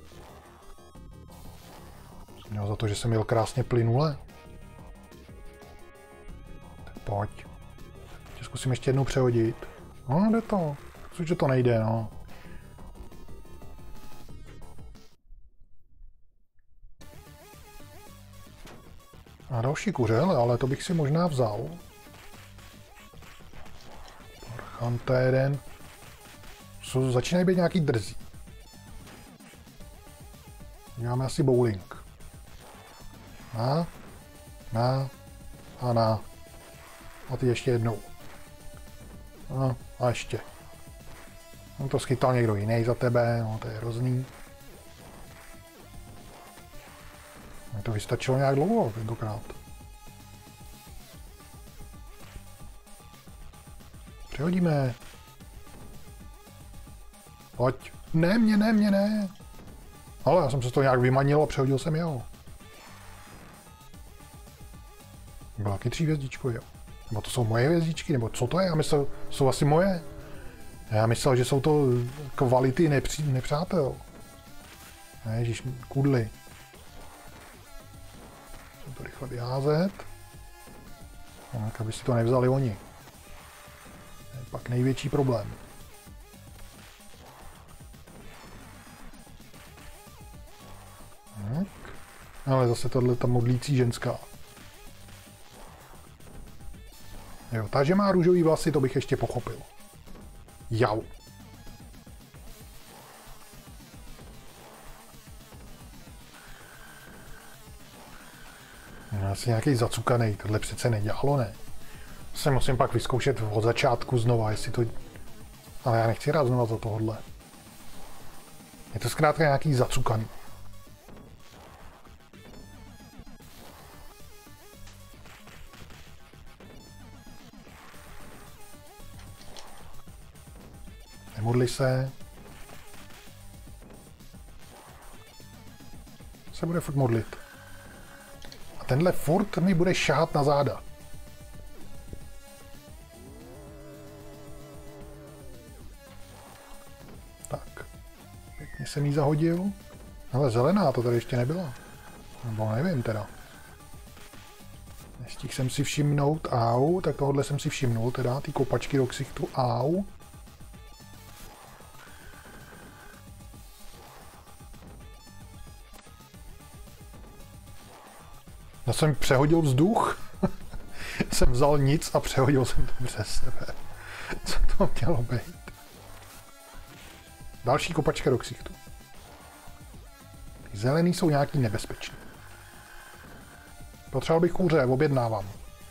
Speaker 1: Jsem měl za to, že jsem jel krásně plynule. Tak pojď. Tě zkusím ještě jednou přehodit. No, jde to. Což, že to nejde, no. A další kuřel, ale to bych si možná vzal. Parchanta jeden. Co, začínají být nějaký drzí. Děláme asi bowling. Na, na a na. A ty ještě jednou. A, a ještě. On to schytal někdo jiný za tebe, no to je hrozný. Mě to vystačilo nějak dlouho tentokrát. Přehodíme. Pojď. Ne, mě ne, mě ne. Ale já jsem se to nějak vymanil a přehodil jsem jeho. Byl taky tři hvězdičky, jo. Nebo to jsou moje hvězdičky, nebo co to je? Já myslel, jsou asi moje. Já myslel, že jsou to kvality nepří, nepřátel. Ježiš, kudly. Musím to rychle vyházet. Tak, aby si to nevzali oni. To je pak největší problém. Tak. Ale zase tohle ta modlící ženská. Jo, ta, že má růžový vlasy, to bych ještě pochopil. Jau. Asi nějaký zacukaný, tohle přece nedělalo, ne? Se musím pak vyzkoušet od začátku znova, jestli to... Ale já nechci hrát znova za tohohle. Je to zkrátka nějaký zacukaný. Nemodli se. Se bude furt modlit. A tenhle furt mi bude šahat na záda. Tak. Pěkně jsem jí zahodil. Ale zelená to tady ještě nebyla. Nebo nevím teda. Nestihl jsem si všimnout, au, tak tohle jsem si všimnul teda, ty kopačky do ksichtu, au. Já jsem přehodil vzduch. Jsem vzal nic a přehodil jsem to přes sebe. Co to mělo být? Další kopačka do ksichtu. Ty zelený jsou nějaký nebezpečný. Potřeboval bych kůře, objednávám.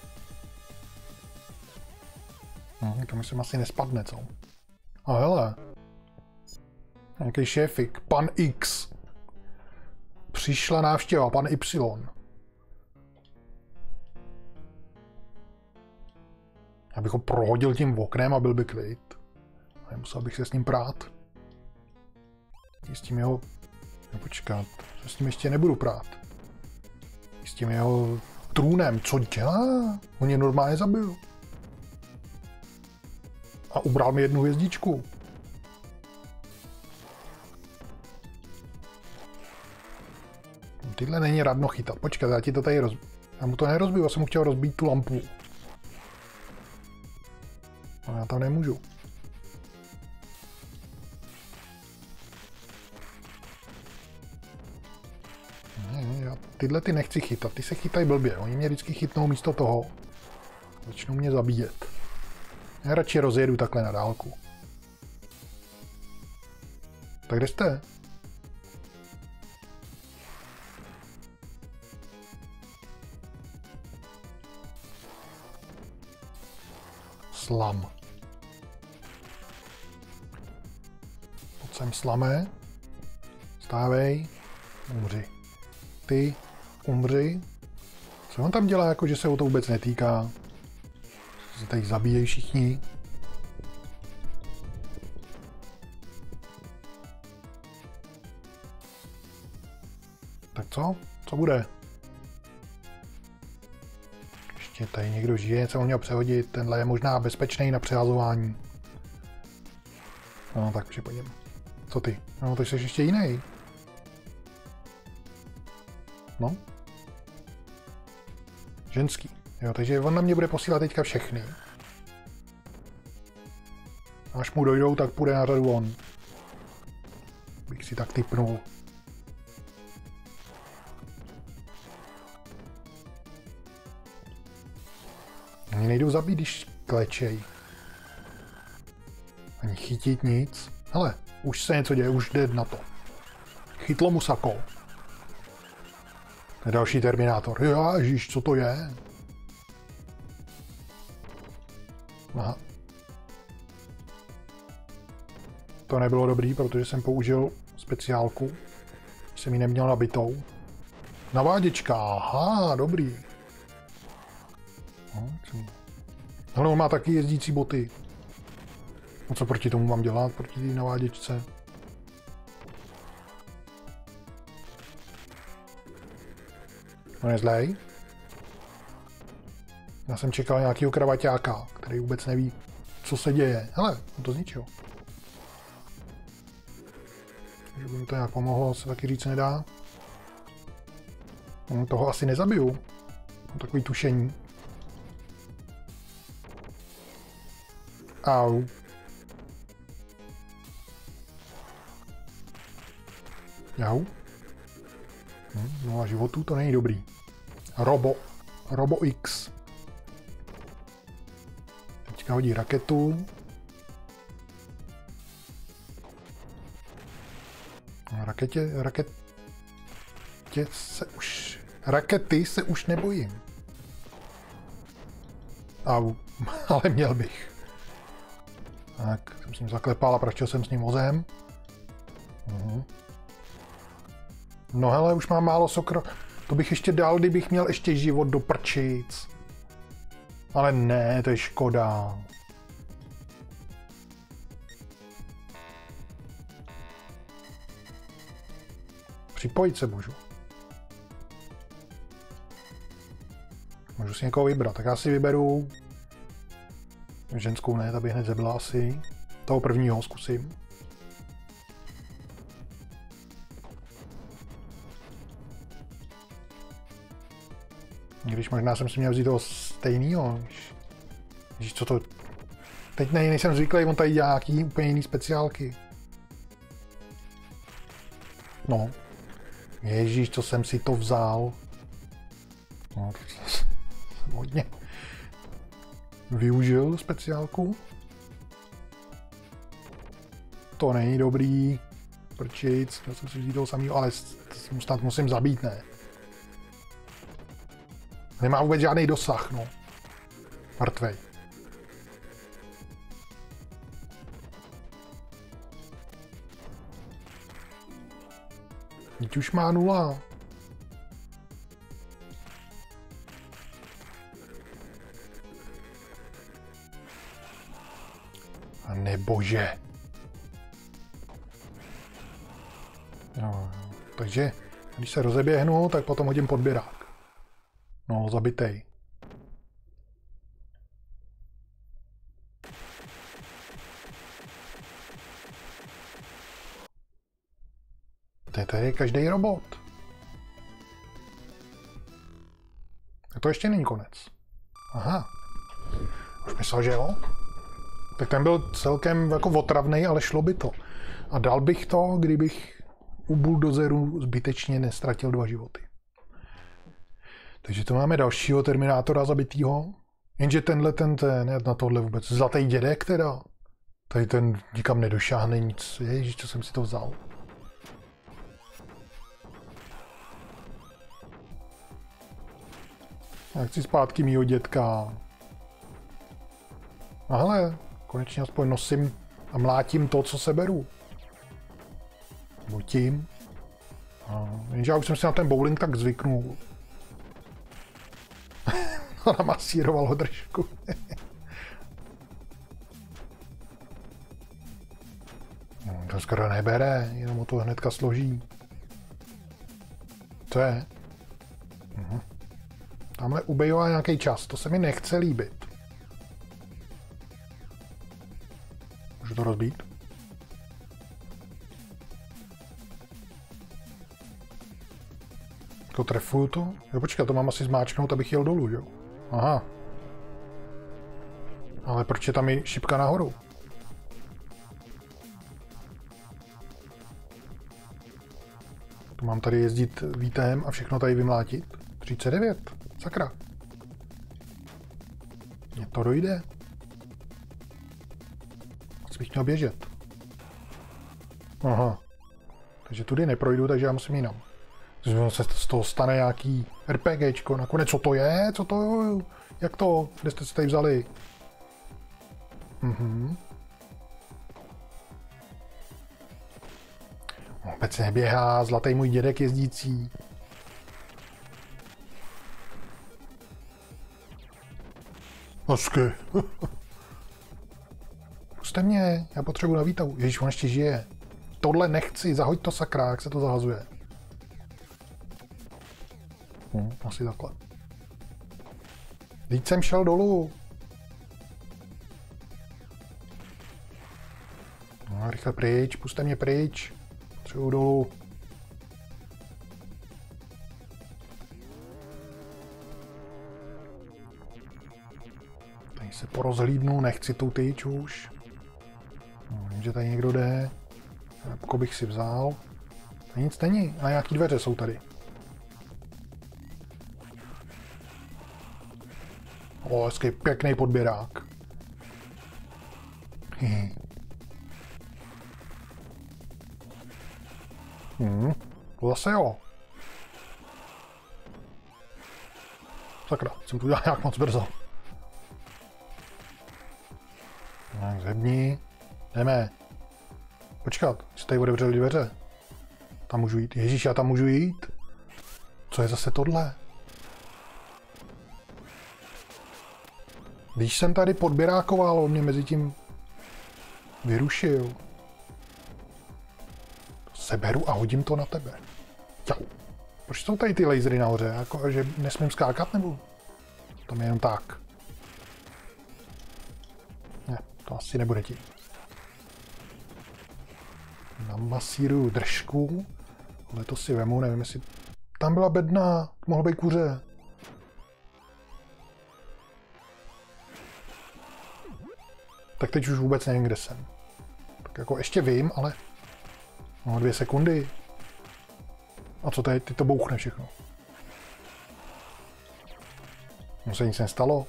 Speaker 1: Hm, to myslím asi nespadne, co? A hele. Nějaký šéfik. Pan X. Přišla návštěva, pan Y. Abych ho prohodil tím oknem a byl by klid. A nemusel bych se s ním prát. I s tím jeho... No počkat, se s ním ještě nebudu prát. I s tím jeho trůnem, co dělá? On mě normálně zabil. A ubral mi jednu hvězdičku. No, tyhle není radno chytat. Počkat, já ti to tady roz... Já mu to nerozbiju, já jsem mu chtěl rozbít tu lampu. Ale já tam nemůžu. Ne, já tyhle ty nechci chytat, ty se chytají blbě, oni mě vždycky chytnou místo toho. Začnou mě zabíjet. Já radši rozjedu takhle na dálku. Tak kde jste? Slam. Pojď sem, slame. Stávej. Umři. Ty. Umři. Co on tam dělá, jako že se o to vůbec netýká? Se tady zabíjejí všichni. Tak co? Co bude? Ještě tady někdo žije, něco on měl přehodit. Tenhle je možná bezpečný na přehazování. No tak připadím. Co ty? No to jsi ještě jiný. No. Ženský. Jo, takže on na mě bude posílat teďka všechny. Až mu dojdou, tak půjde na řadu on. Bych si tak tipnul. Oni nejdou zabít, když klečej. Ani chytit nic. Hele, už se něco děje, už jde na to. Chytlo mu sako. To je další Terminátor. Ježiš, co to je? Aha. To nebylo dobrý, protože jsem použil speciálku. Jsem ji neměl nabitou. Naváděčka, aha, dobrý. No, on má taky jezdící boty. No co proti tomu mám dělat, proti té naváděčce? No je zlej. Já jsem čekal nějakýho kravaťáka, který vůbec neví, co se děje. Hele, on to zničil. Že by mi to nějak pomohlo, se taky říct nedá. No, toho asi nezabiju. Mám takový tušení. Au. Jau. Hm, no a životů to není dobrý. Robo. Robo X. Teďka hodí raketu. Raketě, raketě se už... Rakety se už nebojím. Au. Ale měl bych. Tak, jsem s ním zaklepal a praštil jsem s ním vozem. Uhum. No hele, už mám málo sokro. To bych ještě dal, kdybych měl ještě život do prčic. Ale ne, to je škoda. Připojit se můžu. Můžu si někoho vybrat, tak já si vyberu ženskou, ne, ta by hned zebila asi. Toho prvního zkusím. Když možná jsem si měl vzít toho stejného. Víš, co to... Teď nej, nejsem zvyklý, on tady dělá nějaký úplně jiný speciálky. No. Ježíš, co jsem si to vzal. No, to jsem hodně využil speciálku. To není dobrý. Prčic, já jsem si vzít toho samého, ale snad musím zabít, ne? Nemá vůbec žádný dosah, no. Mrtvej. Teď už má nula. A nebože. No, takže, když se rozeběhnu, tak potom hodím podběrák. No, zabitej. To je tady každý robot. A to ještě není konec. Aha. Už myslel, že jo? Tak ten byl celkem jako otravnej, ale šlo by to. A dal bych to, kdybych u buldozeru zbytečně nestratil dva životy. Takže to máme dalšího Terminátora zabitýho. Jenže tenhle, ten, ten, na tohle vůbec. Zlatý dědek teda. Tady ten nikam nedošáhne nic. Ježiš, co jsem si to vzal. Já chci zpátky mýho dětka. A hele, konečně aspoň nosím a mlátím to, co seberu. Nebo tím. A jenže já už jsem si na ten bowling tak zvyknul. Namasíroval ho držku. No, to skoro nebere, jenom to hnedka složí. Co je? Mhm. Tamhle ubejová nějaký čas, to se mi nechce líbit. Můžu to rozbít? To trefuju to? Jo, počkej, to mám asi zmáčknout, abych jel dolů, jo? Aha. Ale proč je tam i šipka nahoru? To mám tady jezdit výtahem a všechno tady vymlátit? třicet devět. Sakra. Mně to dojde. Co bych měl běžet? Aha. Takže tudy neprojdu, takže já musím jinam. Takže se z toho stane nějaký RPGčko. Nakonec, co to je? Co to je? Jak to? Kde jste se tady vzali? Mhm. Vůbec neběhá, zlatý můj dědek jezdící. Hezky. Puste mě, já potřebuji na výtahu. Ježíš, on ještě žije. Tohle nechci, zahoď to sakra, jak se to zahazuje. Hm, asi takhle. Teď jsem šel dolů. No, rychle pryč, puste mě pryč. Potřebuji dolů. Tady se porozhlídnu, nechci tu tyč už. No, vím, že tady někdo jde. Jako bych si vzal. A nic není. A nějaký dveře jsou tady. O, hezký, pěkný podběrák. Hmm, to zase jo. Sakra, jsem to udělal nějak moc brzo. Tak, zhebni. Jdeme. Počkat, jste tady otevřeli dveře. Tam můžu jít. Ježíš, já tam můžu jít? Co je zase tohle? Když jsem tady podběrákoval, on mě mezi tím vyrušil. Seberu a hodím to na tebe. Čau. Proč jsou tady ty lasery nahoře? Jako, že nesmím skákat, nebo? To je jenom tak. Ne, to asi nebude tím. Namasíruju držku. Ale to si vemu, nevím, jestli... Tam byla bedna, mohlo být kuře. Tak teď už vůbec nevím, kde jsem. Tak jako ještě vím, ale... No, dvě sekundy. A co teď? Ty to bouchne všechno. No se nic nestalo.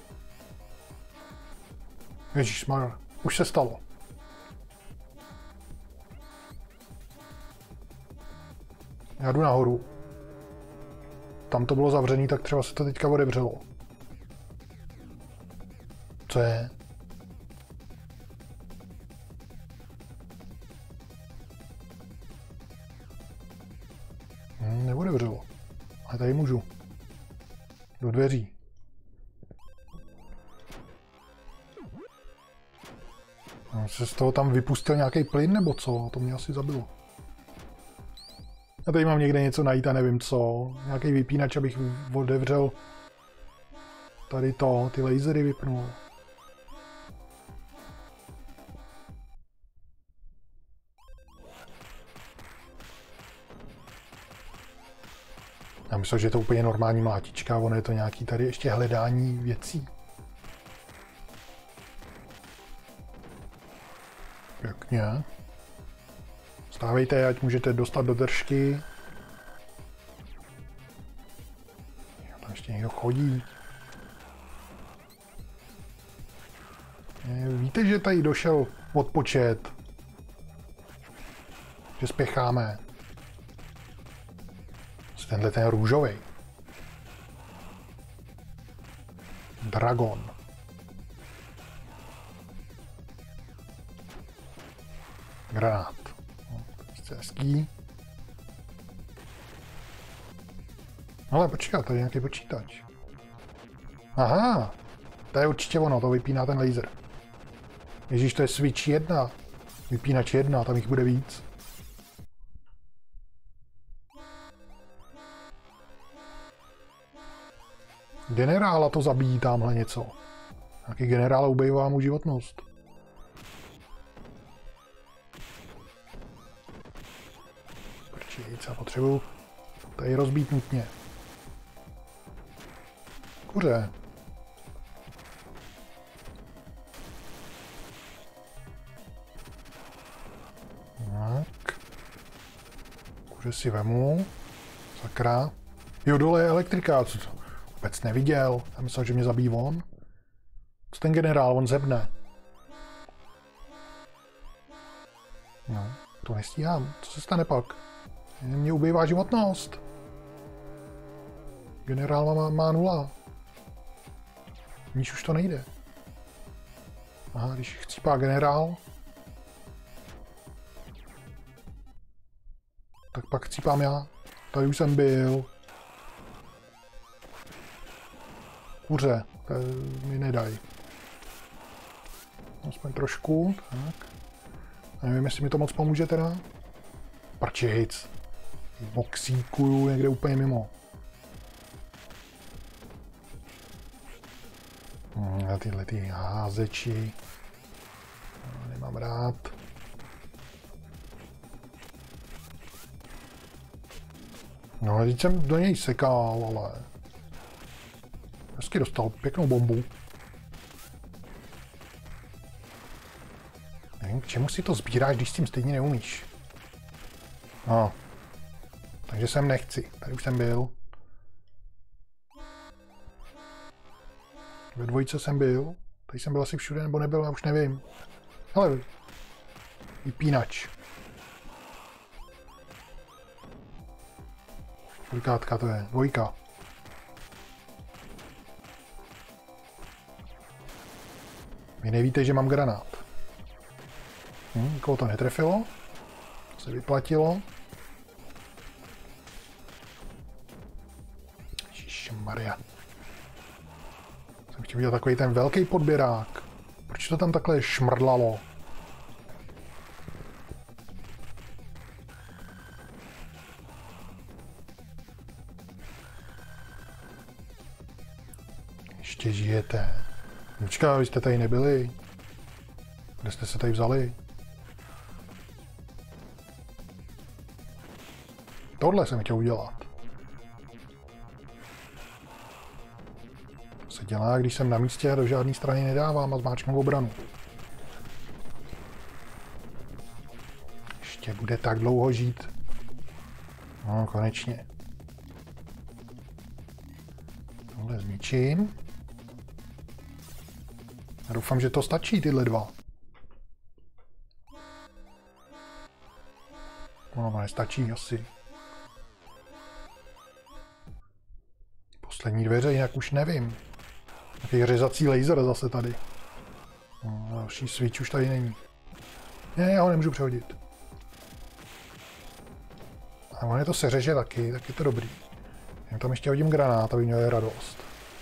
Speaker 1: Ježišmar, už se stalo. Já jdu nahoru. Tam to bylo zavřený, tak třeba se to teďka odevřelo. Co je? Hmm, neodevřelo. Ale tady můžu. Do dveří. No, se z toho tam vypustil nějaký plyn nebo co? To mě asi zabilo. Já tady mám někde něco najít a nevím co. Nějaký vypínač, abych otevřel tady to, ty lasery vypnul. Já myslel, že je to úplně normální mlátička, ono je to nějaký tady ještě hledání věcí. Pěkně. Stávejte, ať můžete dostat do držky. Tam ještě někdo chodí. Víte, že tady došel odpočet. Že spěcháme. Tenhle ten růžový. Dragon. Granát. No, to je hezký. Ale počkat, tady je nějaký počítač. Aha, to je určitě ono, to vypíná ten laser. Ježíš, to je switch jedna. Vypínač jedna, tam jich bude víc. Generála to zabíjí tamhle něco. Nějaký generál ubejvá mu životnost. Počkejte, já potřebuju tady rozbít nutně. Kuře. Tak. Kuře si vemu. Sakra. Jo, dole je elektrika. Co to? Vůbec neviděl. Já myslel, že mě zabíjí on. Co ten generál? On zebne. No, to nestíhám. Co se stane pak? Mně ubývá životnost. Generál má, má nula. Níž už to nejde. Aha, když chcípá generál, tak pak chcípám já. Tady už jsem byl. Kuře, to mi nedají. Aspoň trošku, tak. Nevím, jestli mi to moc pomůže teda. Prčic. Boxíkuju někde úplně mimo. A tyhle ty házeči. Nemám rád. No a teď jsem do něj sekal, ale... Hezky dostal pěknou bombu. Nevím, k čemu si to sbíráš, když s tím stejně neumíš. No. Takže sem nechci. Tady už jsem byl. Ve dvojce jsem byl. Tady jsem byl asi všude, nebo nebyl, já už nevím. Hele. Vypínač. Kolikátka to je? Dvojka. Vy nevíte, že mám granát. Hm, nikoho to netrefilo. To se vyplatilo. Ježišmarja. Jsem chtěl vidět takový ten velký podběrák. Proč to tam takhle šmrdlalo? Ještě žijete. Počká, vy jste tady nebyli. Kde jste se tady vzali? Tohle jsem chtěl udělat. To se dělá, když jsem na místě a do žádné strany nedávám a zmáčknu obranu. Ještě bude tak dlouho žít. No, konečně. Tohle zničím. A doufám, že to stačí, tyhle dva. No, nestačí asi. Poslední dveře, jinak už nevím. Takový řezací laser zase tady. No, další switch už tady není. Ne, já ho nemůžu přehodit. A on je to seřeže taky, tak je to dobrý. Já tam ještě hodím granát, aby měl radost.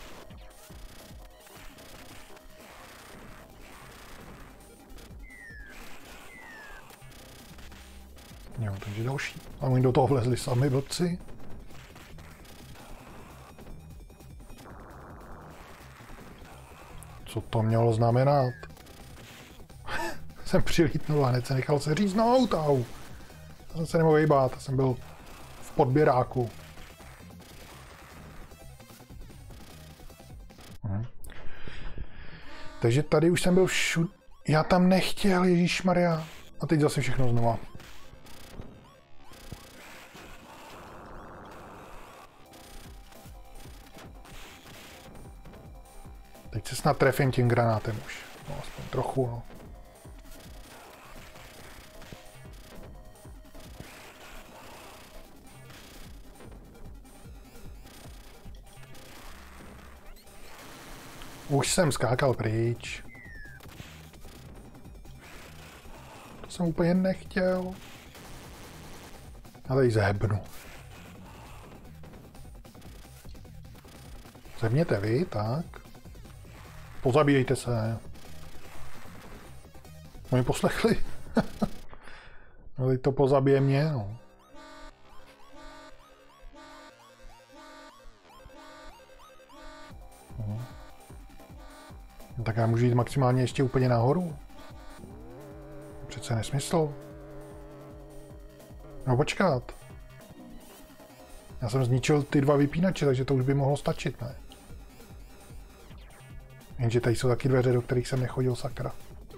Speaker 1: Jo, takže další. A oni do toho vlezli sami blbci. Co to mělo znamenat? Jsem přilítnul a hned se nechal se říznout, au. Já jsem se nemohl vyjbát, já jsem byl v podběráku. Hm. Takže tady už jsem byl všude. Já tam nechtěl, ježišmarja. A teď zase všechno znova. Teď se snad trefím tím granátem už. No, aspoň trochu, no. Už jsem skákal pryč. To jsem úplně nechtěl. A tady zhebnu. Zebněte vy, tak. Pozabíjejte se. Oni poslechli. No teď to pozabije mě, no. no. Tak já můžu jít maximálně ještě úplně nahoru. Přece nesmysl. No počkat. Já jsem zničil ty dva vypínače, takže to už by mohlo stačit, ne? Jenže tady jsou taky dveře, do kterých jsem nechodil, sakra.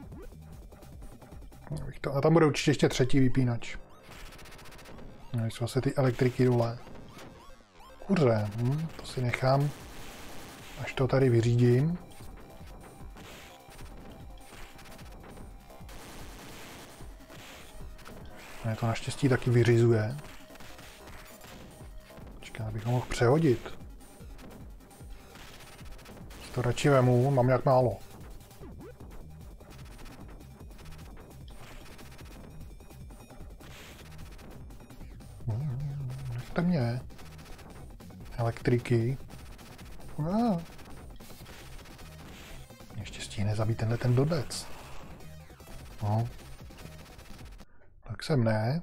Speaker 1: A tam bude určitě ještě třetí vypínač. No, jsou zase ty elektriky dole. Kuře, hm, to si nechám, až to tady vyřídím. A to naštěstí taky vyřizuje. Počkej, abych ho mohl přehodit. To radši vemu, mám jak málo. Nechte mě. Elektriky. Ah. Ještě stíhne zabít tenhle ten blbec. No. Tak jsem ne.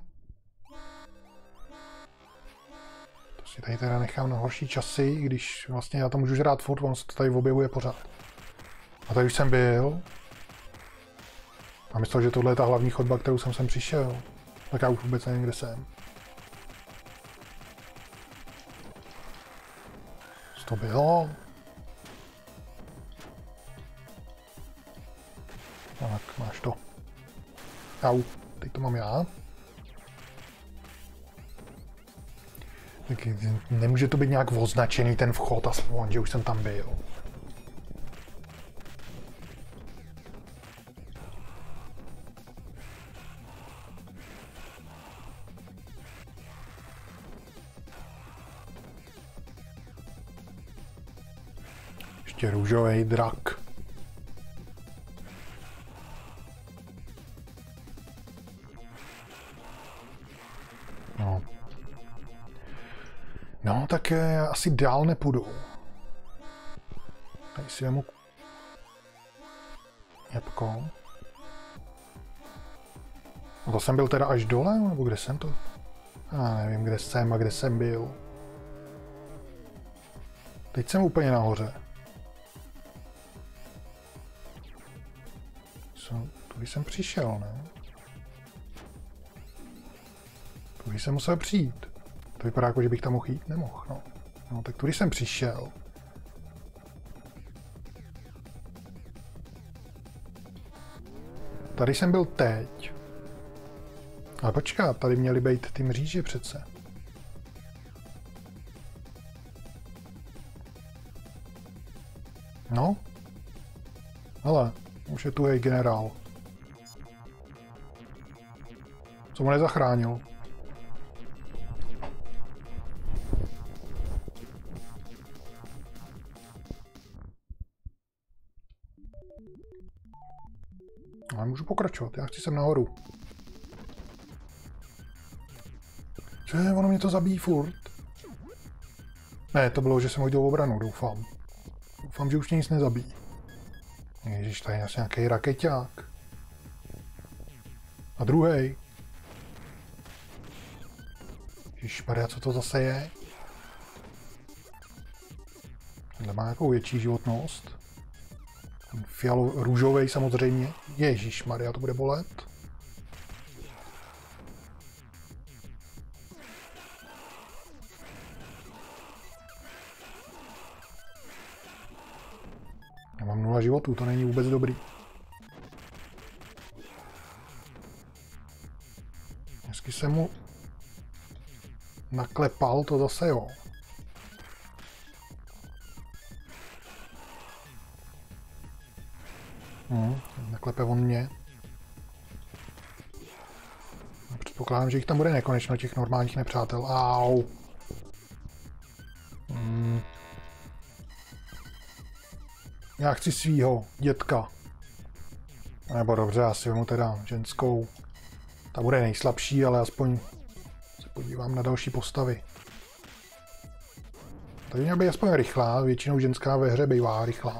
Speaker 1: To si tady teda nechám na horší časy, když vlastně já to můžu žrát furt, on se tady objevuje pořád. A tady už jsem byl. A myslel, že tohle je ta hlavní chodba, kterou jsem sem přišel. Tak já už vůbec nevím, kde jsem. Co to bylo? Tak, máš to. Au, teď to mám já. Tak nemůže to být nějak označený ten vchod, aspoň, že už jsem tam byl. Ještě růžový drak. No, tak já asi dál nepůjdu. Tady si vemu jabko. No to jsem byl teda až dole, nebo kde jsem to? Já nevím, kde jsem a kde jsem byl. Teď jsem úplně nahoře. Co? Tudy jsem přišel, ne? Tudy jsem musel přijít. To vypadá jako, že bych tam mohl jít, nemohl, no. No, tak tudy jsem přišel. Tady jsem byl teď. Ale počkat, tady měly být ty mříže přece. No. Hele, už je tu hej generál. Co mu nezachránil? Ale můžu pokračovat, já chci sem nahoru. Že ono mě to zabíjí furt. Ne, to bylo, že jsem hodil obranu, doufám. Doufám, že už mě nic nezabíjí. Ježiš, tady je asi nějaký rakeťák. A druhej. Ježišmarja, co to zase je? Tenhle má nějakou větší životnost. Fialo, růžovej samozřejmě. Ježišmarja, to bude bolet. Já mám nula životů, to není vůbec dobrý. Hezky jsem mu naklepal, to zase jo. Hm, naklepe on mě. Předpokládám, že jich tam bude nekonečno, těch normálních nepřátel. Au. Hm. Já chci svýho dětka. Nebo dobře, já si vemu teda ženskou. Ta bude nejslabší, ale aspoň se podívám na další postavy. Tady měla být aspoň rychlá, většinou ženská ve hře bývá rychlá.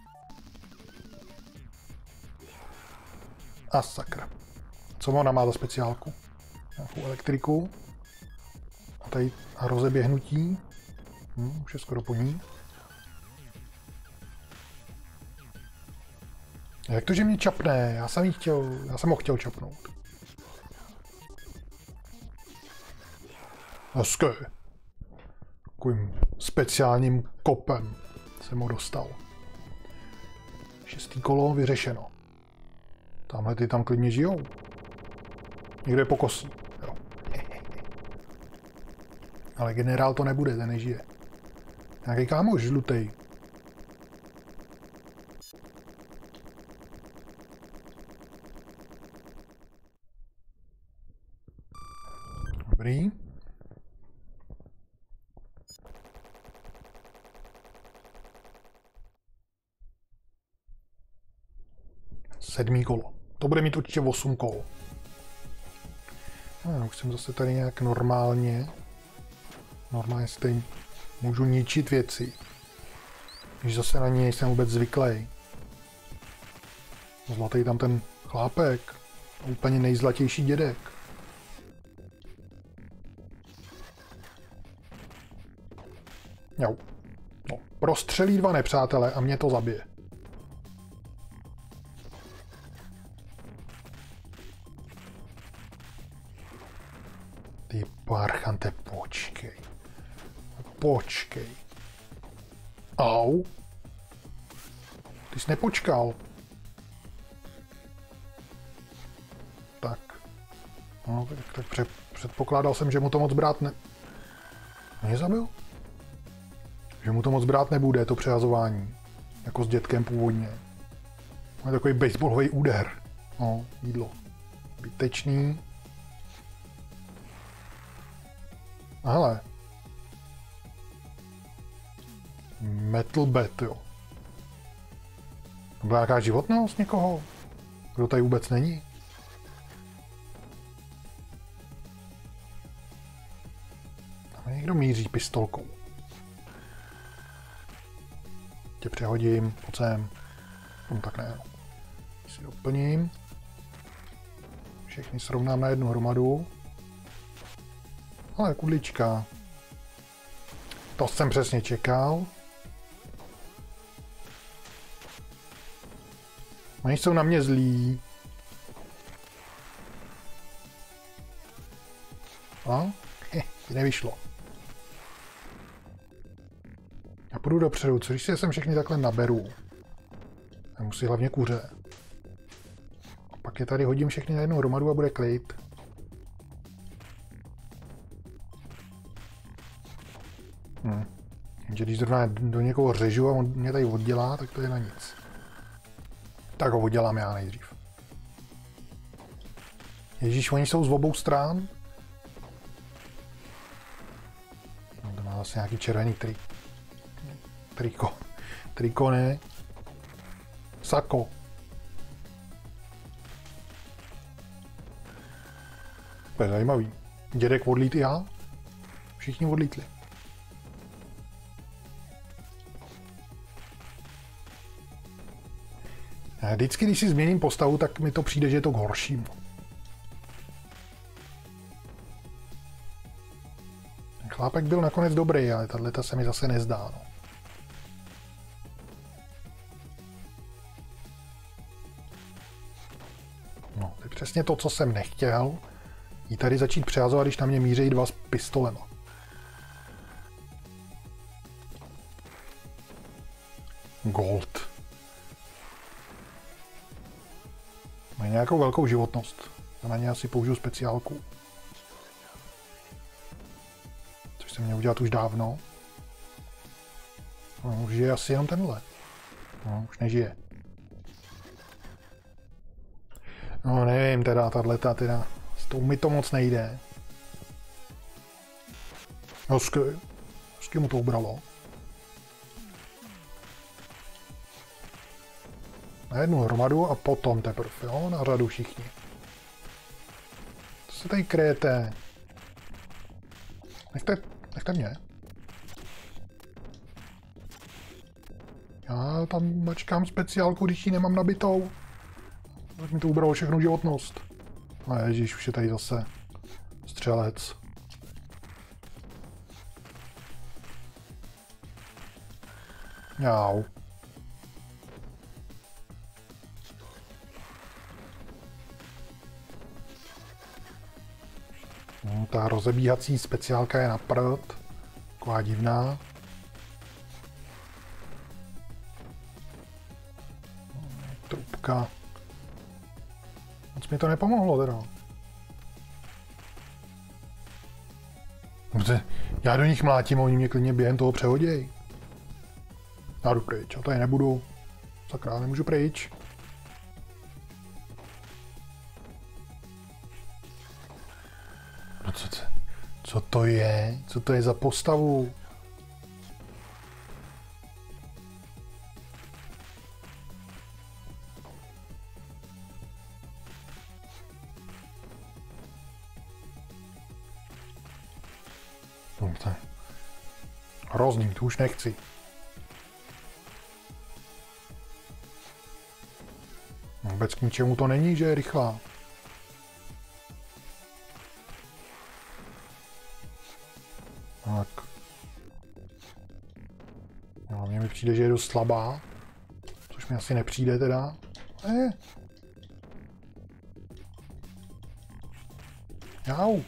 Speaker 1: A sakra. Co ona má za speciálku? Nějakou elektriku. A tady a rozeběhnutí. Hm, už je skoro po ní. Jak to, že mě čapne? Já jsem jí chtěl, já jsem ho chtěl čapnout. Hezky. Takovým speciálním kopem jsem ho dostal. Šestý kolo vyřešeno. Tamhle ty tam klidně žijou. Někdo je pokosí. Jo. Ale generál to nebude, ten nežije. Nějaký kámoš žlutej. Dobrý. Sedmý kolo. To bude mít určitě osm kol. Já už jsem zase tady nějak normálně. Normálně stejně můžu ničit věci. Když zase na ní nejsem vůbec zvyklý. Zlatý tam ten chlápek. Úplně nejzlatější dědek. Jo. No, prostřelí dva nepřátele a mě to zabije. Ty parchante, počkej. Počkej. Au. Ty jsi nepočkal. Tak. No, tak, tak před, předpokládal jsem, že mu to moc brát ne... Mě zabil? Že mu to moc brát nebude, to přehazování. Jako s dětkem původně. To je takový baseballový úder. No, jídlo. Bytečný. A hele. Metal bat, jo. To byla nějaká životnost někoho? Kdo tady vůbec není? Tam je Někdo míří pistolkou. Tě přehodím, pojď sem. No tak ne. Si doplním. Všechny srovnám na jednu hromadu. Ale kudlička. To jsem přesně čekal. Oni jsou na mě zlí. A? He, nevyšlo. Já půjdu dopředu, co když si je sem všechny takhle naberu? Já musí hlavně kuře. A pak je tady hodím všechny na jednu hromadu a bude klid. Hm. Jenže když zrovna do někoho řežu a on mě tady oddělá, tak to je na nic. Tak ho oddělám já nejdřív. Ježíš, oni jsou z obou stran. No, to má vlastně nějaký červený tri... triko. Triko ne. Sako. To je zajímavý. Dědek odlít i já? Všichni odlítli. Vždycky, když si změním postavu, tak mi to přijde, že je to k horšímu. Chlápek byl nakonec dobrý, ale tato se mi zase nezdá. No. No, to je přesně to, co jsem nechtěl. Jí tady začít přehazovat, když na mě mířejí dva s pistolema. Gold. Mají nějakou velkou životnost. Já na ně asi použiju speciálku. Což jsem měl udělat už dávno. No, už žije asi jenom tenhle. No, už nežije. No, nevím, teda, tato, teda, s tou mi to moc nejde. Hezky. Hezky mu to ubralo. Na jednu hromadu a potom teprve, jo, na řadu všichni. Co se tady kryjete? Nechte, nechte mě. Já tam mačkám speciálku, když ji nemám nabitou. Tak mi to ubralo všechnu životnost. A ježíš, už je tady zase střelec. Jau. No, ta rozebíhací speciálka je na prd. Taková divná. Trubka. Moc mi to nepomohlo teda. Dobře, já do nich mlátím a oni mě klidně během toho přehodějí. Já jdu pryč, já tady nebudu. Sakra, nemůžu pryč. No co, co, co to je? Co to je za postavu? No, to je hrozný, tu už nechci. Vůbec k ničemu to není, že je rychlá. Tak. No, mně mi přijde, že je dost slabá. Což mi asi nepřijde teda. Eh. Jau.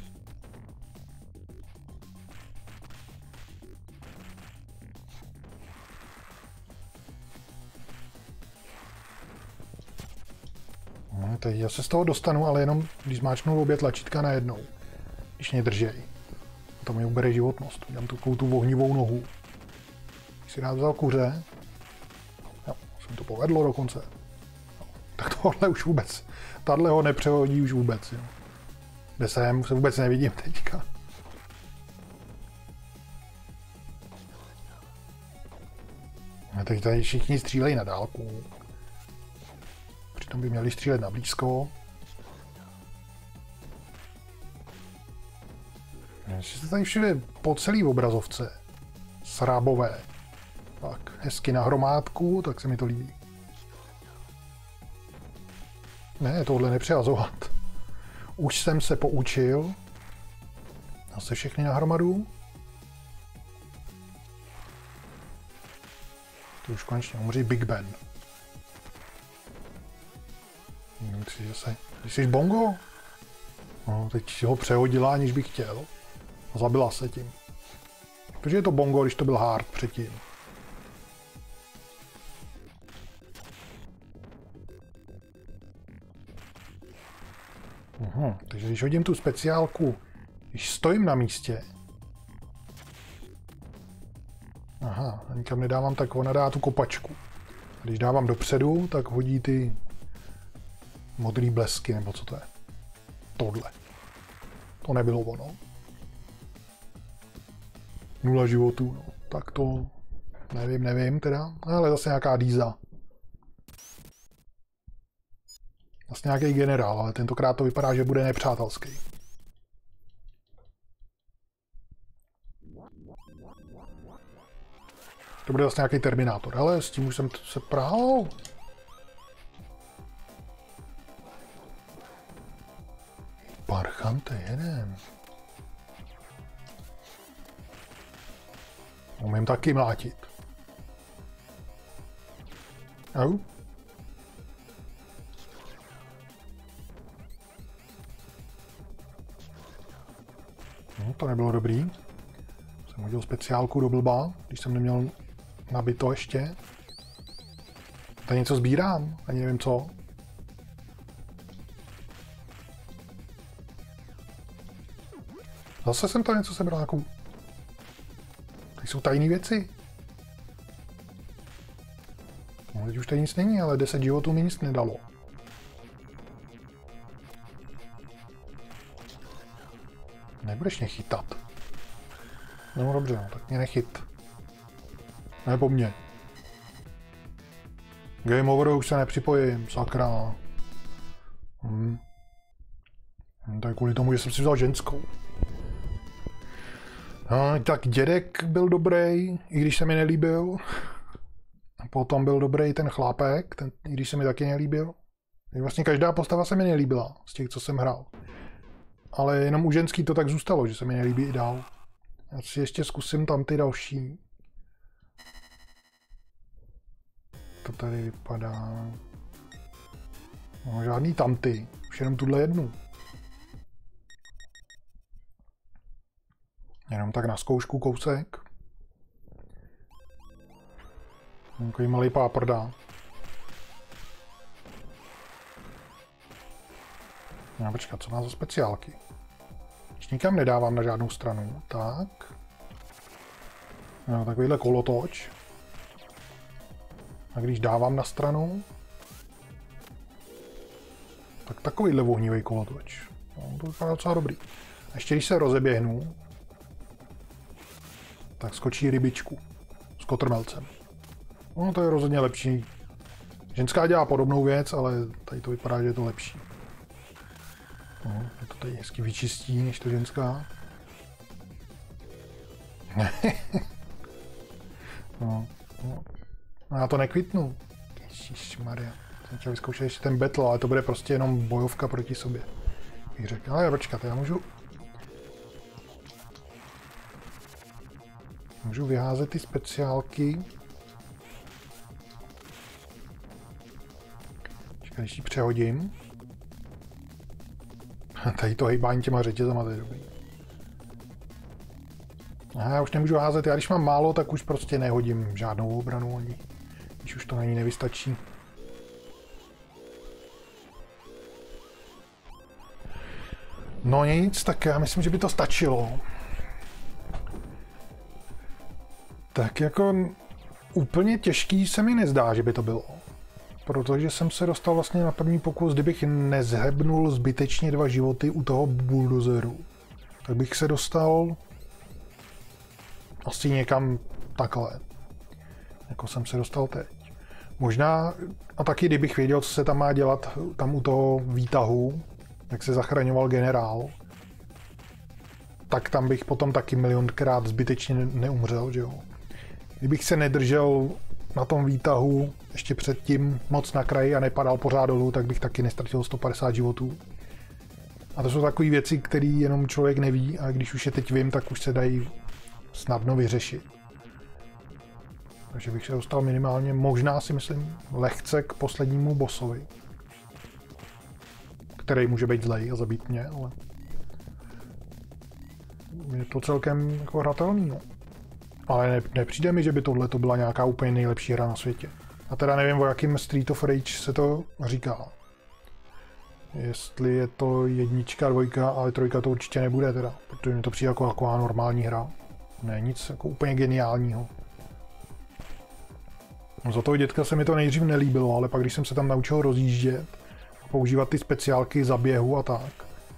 Speaker 1: No, teď já se z toho dostanu, ale jenom když zmáčknu obě tlačítka najednou. Když mě držej. To mi ubere životnost. Udělám takovou tu ohnivou nohu. Když si rád vzal kuře. Jo, se mi to povedlo dokonce. No, tak tohle už vůbec. Tadle ho nepřehodí už vůbec. Jo. Kde jsem, se vůbec nevidím teďka. A teď tady všichni střílejí na dálku. Přitom by měli střílet na blízko. Jste tady všude po celý obrazovce. Srábové. Tak, hezky na hromádku, tak se mi to líbí. Ne, tohle nepřehazovat. Už jsem se poučil. Zase všechny na hromadu. To už konečně umří Big Ben. Myslíš, že se... Ty jsi bongo? No, teď si ho přehodila, aniž bych chtěl. A zabila se tím. Protože je to bongo, když to byl hard předtím. Uhum, takže když hodím tu speciálku, když stojím na místě. Aha, nikam nedávám, tak ona dá tu kopačku. Když dávám dopředu, tak hodí ty modrý blesky, nebo co to je. Tohle. To nebylo ono. Nula životů, no. Tak to nevím, nevím teda, ale zase nějaká díza. Zase nějaký generál, ale tentokrát to vypadá, že bude nepřátelský. To bude zase nějaký Terminátor, ale s tím už jsem se prál. Parchante, jeden. Umím taky mlátit. Au. No, to nebylo dobrý. Jsem hodil speciálku do blba, když jsem neměl nabito ještě. Tady něco sbírám, ani nevím co. Zase jsem tam něco sebral, nějakou... Tady jsou tajné věci. No, teď už tady nic není, ale deset životů mi nic nedalo. Nebudeš mě chytat. No dobře, no, tak mě nechyt. Ne po mně. Game over, už se nepřipojím, sakra. Hm. To je kvůli tomu, že jsem si vzal ženskou. No, tak dědek byl dobrý, i když se mi nelíbil. A potom byl dobrý ten chlápek, ten, i když se mi taky nelíbil. Vlastně každá postava se mi nelíbila z těch, co jsem hrál. Ale jenom u ženský to tak zůstalo, že se mi nelíbí i dál. Já si ještě zkusím tam ty další. To tady vypadá... No, žádný tamty, už jenom tuhle jednu. Jenom tak na zkoušku kousek. Takový malý páprda. No počkat, co má za speciálky? Když nikam nedávám na žádnou stranu, tak... No, takovýhle kolotoč. A když dávám na stranu... Tak takovýhle ohnivý kolotoč. No, to vypadá docela dobrý. A ještě když se rozeběhnu, tak skočí rybičku s kotrmelcem. No to je rozhodně lepší. Ženská dělá podobnou věc, ale tady to vypadá, že je to lepší. No, je to tady hezky vyčistí, než to ženská. no, no. no já to nekvitnu. Ježišmarja. Jsem chtěl vyzkoušet ještě ten battle, ale to bude prostě jenom bojovka proti sobě. Bych řekl, ale počkat, já můžu... Můžu vyházet ty speciálky. Počkej, když ji přehodím. Tady to hejbání těma řetězama, to je dobrý. Aha, já už nemůžu házet, já když mám málo, tak už prostě nehodím žádnou obranu ani. Když už to na ní nevystačí. No nic, tak já myslím, že by to stačilo. Tak jako úplně těžký se mi nezdá, že by to bylo. Protože jsem se dostal vlastně na první pokus, kdybych nezhebnul zbytečně dva životy u toho buldozeru. Tak bych se dostal asi někam takhle. Jako jsem se dostal teď. Možná, a taky kdybych věděl, co se tam má dělat tam u toho výtahu, jak se zachraňoval generál, tak tam bych potom taky milionkrát zbytečně neumřel, že jo. Kdybych se nedržel na tom výtahu ještě předtím moc na kraji a nepadal pořád dolů, tak bych taky nestratil sto padesát životů. A to jsou takové věci, které jenom člověk neví a když už je teď vím, tak už se dají snadno vyřešit. Takže bych se dostal minimálně, možná si myslím, lehce k poslednímu bossovi. Který může být zlej a zabít mě, ale je to celkem jako hratelný, no. Ale ne, nepřijde mi, že by tohle to byla nějaká úplně nejlepší hra na světě. A teda nevím, o jakým Street of Rage se to říká. Jestli je to jednička, dvojka, ale trojka to určitě nebude teda, protože mi to přijde jako taková normální hra. Ne, nic jako úplně geniálního. No, za toho dětka se mi to nejdřív nelíbilo, ale pak když jsem se tam naučil rozjíždět a používat ty speciálky za běhu a tak,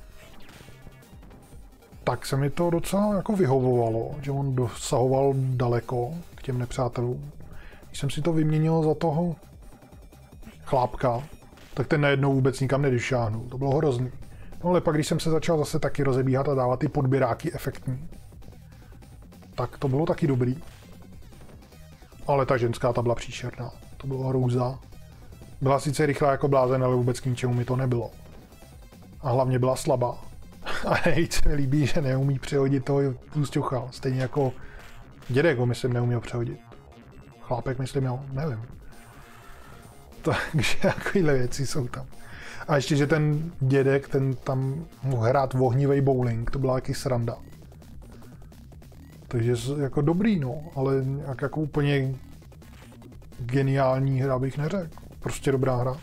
Speaker 1: tak se mi to docela jako vyhovovalo, že on dosahoval daleko k těm nepřátelům. Když jsem si to vyměnil za toho chlápka, tak ten najednou vůbec nikam nedošáhnul. To bylo hrozný. No ale pak, když jsem se začal zase taky rozebíhat a dávat ty podběráky efektní, tak to bylo taky dobrý. Ale ta ženská, ta byla příšerná. To bylo hrůza. Byla sice rychlá jako blázen, ale vůbec k ničemu mi to nebylo. A hlavně byla slabá. A nejvíc se mi líbí, že neumí přehodit toho půstěucha. Stejně jako dědek ho, myslím, neuměl přehodit. Chlápek, myslím, jo, nevím. Takže takovéhle věci jsou tam. A ještě, že ten dědek, ten tam mohl hrát ohnivý bowling, to byla taky sranda. Takže jako dobrý, no, ale jak, jako úplně geniální hra bych neřekl. Prostě dobrá hra.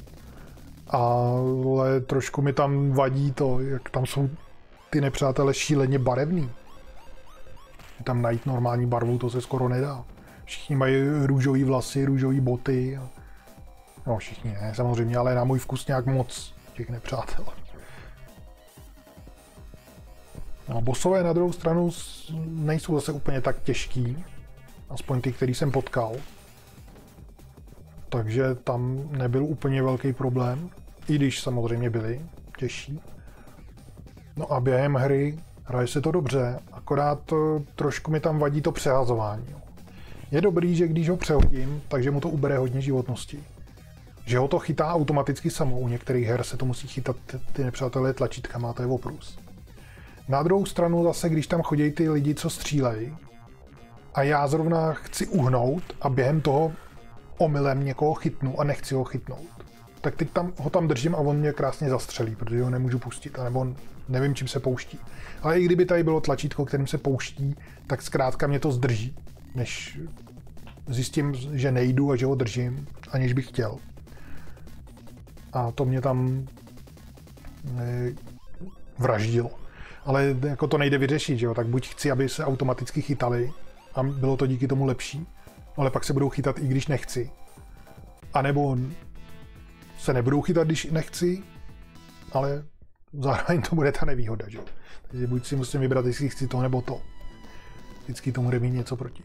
Speaker 1: Ale trošku mi tam vadí to, jak tam jsou ty nepřátelé šíleně barevný. Tam najít normální barvu, to se skoro nedá. Všichni mají růžový vlasy, růžové boty. No všichni ne, samozřejmě, ale na můj vkus nějak moc těch nepřátel. No, bossové na druhou stranu nejsou zase úplně tak těžký. Aspoň ty, který jsem potkal. Takže tam nebyl úplně velký problém. I když samozřejmě byly těžší. No a během hry hraje se to dobře, akorát to, trošku mi tam vadí to přehazování. Je dobrý, že když ho přehodím, takže mu to ubere hodně životnosti. Že ho to chytá automaticky samo, u některých her se to musí chytat ty nepřátelé tlačítkama, to je oprus. Na druhou stranu zase, když tam chodí ty lidi, co střílejí, a já zrovna chci uhnout a během toho omylem někoho chytnu a nechci ho chytnout, tak teď tam, ho tam držím a on mě krásně zastřelí, protože ho nemůžu pustit, anebo nevím, čím se pouští. Ale i kdyby tady bylo tlačítko, kterým se pouští, tak zkrátka mě to zdrží, než zjistím, že nejdu a že ho držím, aniž bych chtěl. A to mě tam vraždilo. Ale jako to nejde vyřešit, že jo? Tak buď chci, aby se automaticky chytali a bylo to díky tomu lepší, ale pak se budou chytat, i když nechci. A nebo se nebudou chytat, když nechci, ale zároveň to bude ta nevýhoda, že jo? Takže buď si musím vybrat, jestli chci to nebo to. Vždycky tomu bude mít něco proti.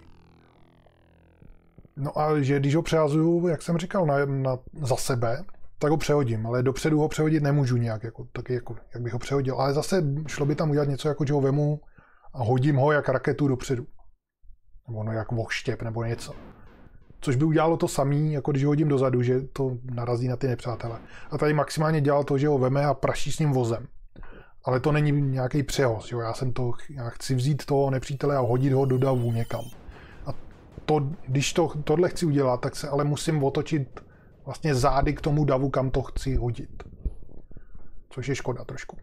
Speaker 1: No a že když ho přehazuju, jak jsem říkal, na, na, za sebe, tak ho přehodím, ale dopředu ho přehodit nemůžu nějak, jako, taky jako, jak bych ho přehodil. Ale zase šlo by tam udělat něco, jako že ho vemu a hodím ho jak raketu dopředu. Nebo no jak voštěp, nebo něco. Což by udělalo to samý, jako když ho hodím dozadu, že to narazí na ty nepřátele. A tady maximálně dělal to, že ho veme a praší s ním vozem. Ale to není nějaký přehoz, jo? Já jsem to, já chci vzít toho nepřítele a hodit ho do davu někam. A to, když to, tohle chci udělat, tak se ale musím otočit vlastně zády k tomu davu, kam to chci hodit. Což je škoda trošku.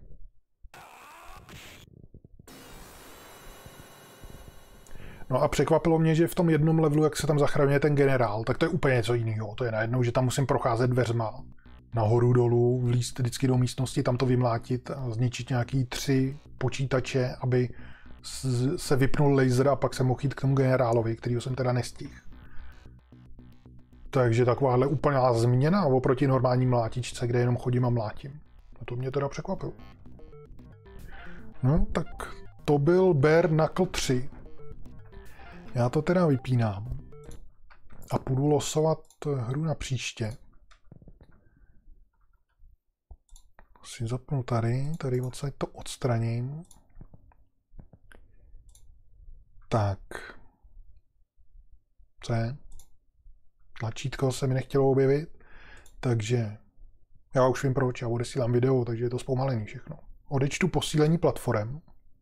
Speaker 1: No a překvapilo mě, že v tom jednom levelu, jak se tam zachraňuje ten generál, tak to je úplně něco jiného. To je najednou, že tam musím procházet dveřma. Nahoru dolů, vlízt vždycky do místnosti, tam to vymlátit a zničit nějaký tři počítače, aby se vypnul laser a pak jsem mohl jít k tomu generálovi, kterýho jsem teda nestihl. Takže takováhle úplná změna oproti normální mlátičce, kde jenom chodím a mlátím. A to mě teda překvapilo. No, tak to byl Bare Knuckle tři. Já to teda vypínám. A půjdu losovat hru na příště. Si zapnu tady, tady odsaď to odstraním. Tak. C. Tlačítko se mi nechtělo objevit, takže já už vím proč, já odesílám video, takže je to zpomalený všechno. Odečtu posílení platform.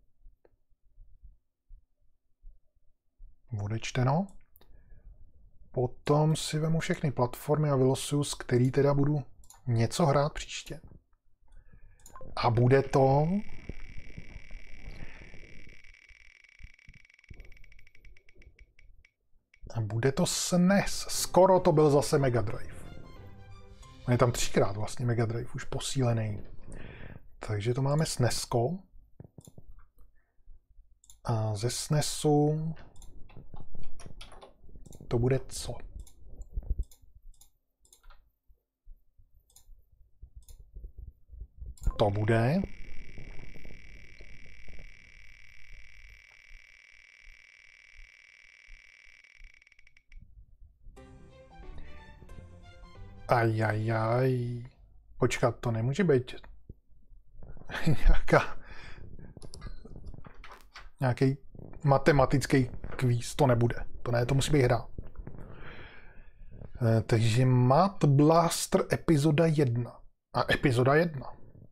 Speaker 1: Odečteno. Potom si vemu všechny platformy a vylosuju, z který teda budu něco hrát příště. A bude to... A bude to S N E S. Skoro to byl zase Mega Drive. Je tam třikrát vlastně Mega Drive už posílený. Takže to máme SNESko. A ze SNESu to bude co? To bude... Ajajaj. Počkat, to nemůže být nějaká nějaký matematický kvíz, to nebude. To ne, to musí být hra. E, takže Mat Blaster epizoda jedna. A epizoda jedna.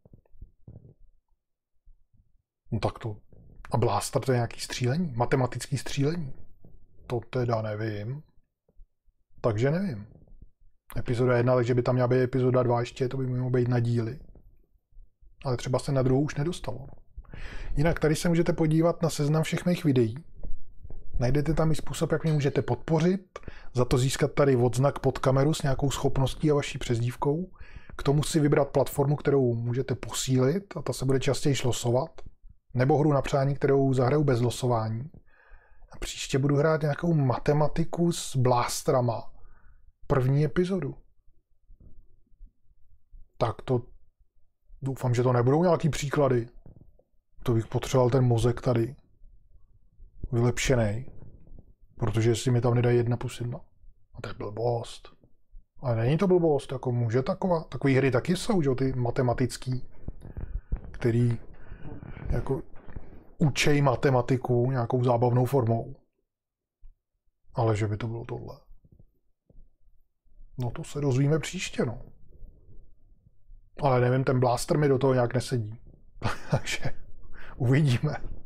Speaker 1: No tak to. A Blaster to je nějaký střílení. Matematický střílení. To teda nevím. Takže nevím. Epizoda jedna, takže by tam měla být epizoda dva ještě, to by mělo být na díly. Ale třeba se na druhou už nedostalo. Jinak tady se můžete podívat na seznam všech mých videí. Najdete tam i způsob, jak mě můžete podpořit, za to získat tady odznak pod kameru s nějakou schopností a vaší přezdívkou. K tomu si vybrat platformu, kterou můžete posílit a ta se bude častěji losovat. Nebo hru na přání, kterou zahraju bez losování. A příště budu hrát nějakou matematiku s blástrama. První epizodu. Tak to doufám, že to nebudou nějaký příklady. To bych potřeboval ten mozek tady vylepšený. Protože jestli mi tam nedají jedna plus jedna. A to je blbost. Ale není to blbost, jako může taková. Takový hry taky jsou, že ty matematický, který jako učej matematiku nějakou zábavnou formou. Ale že by to bylo tohle. No to se dozvíme příště, no. Ale nevím, ten Blaster mi do toho nějak nesedí. Takže uvidíme.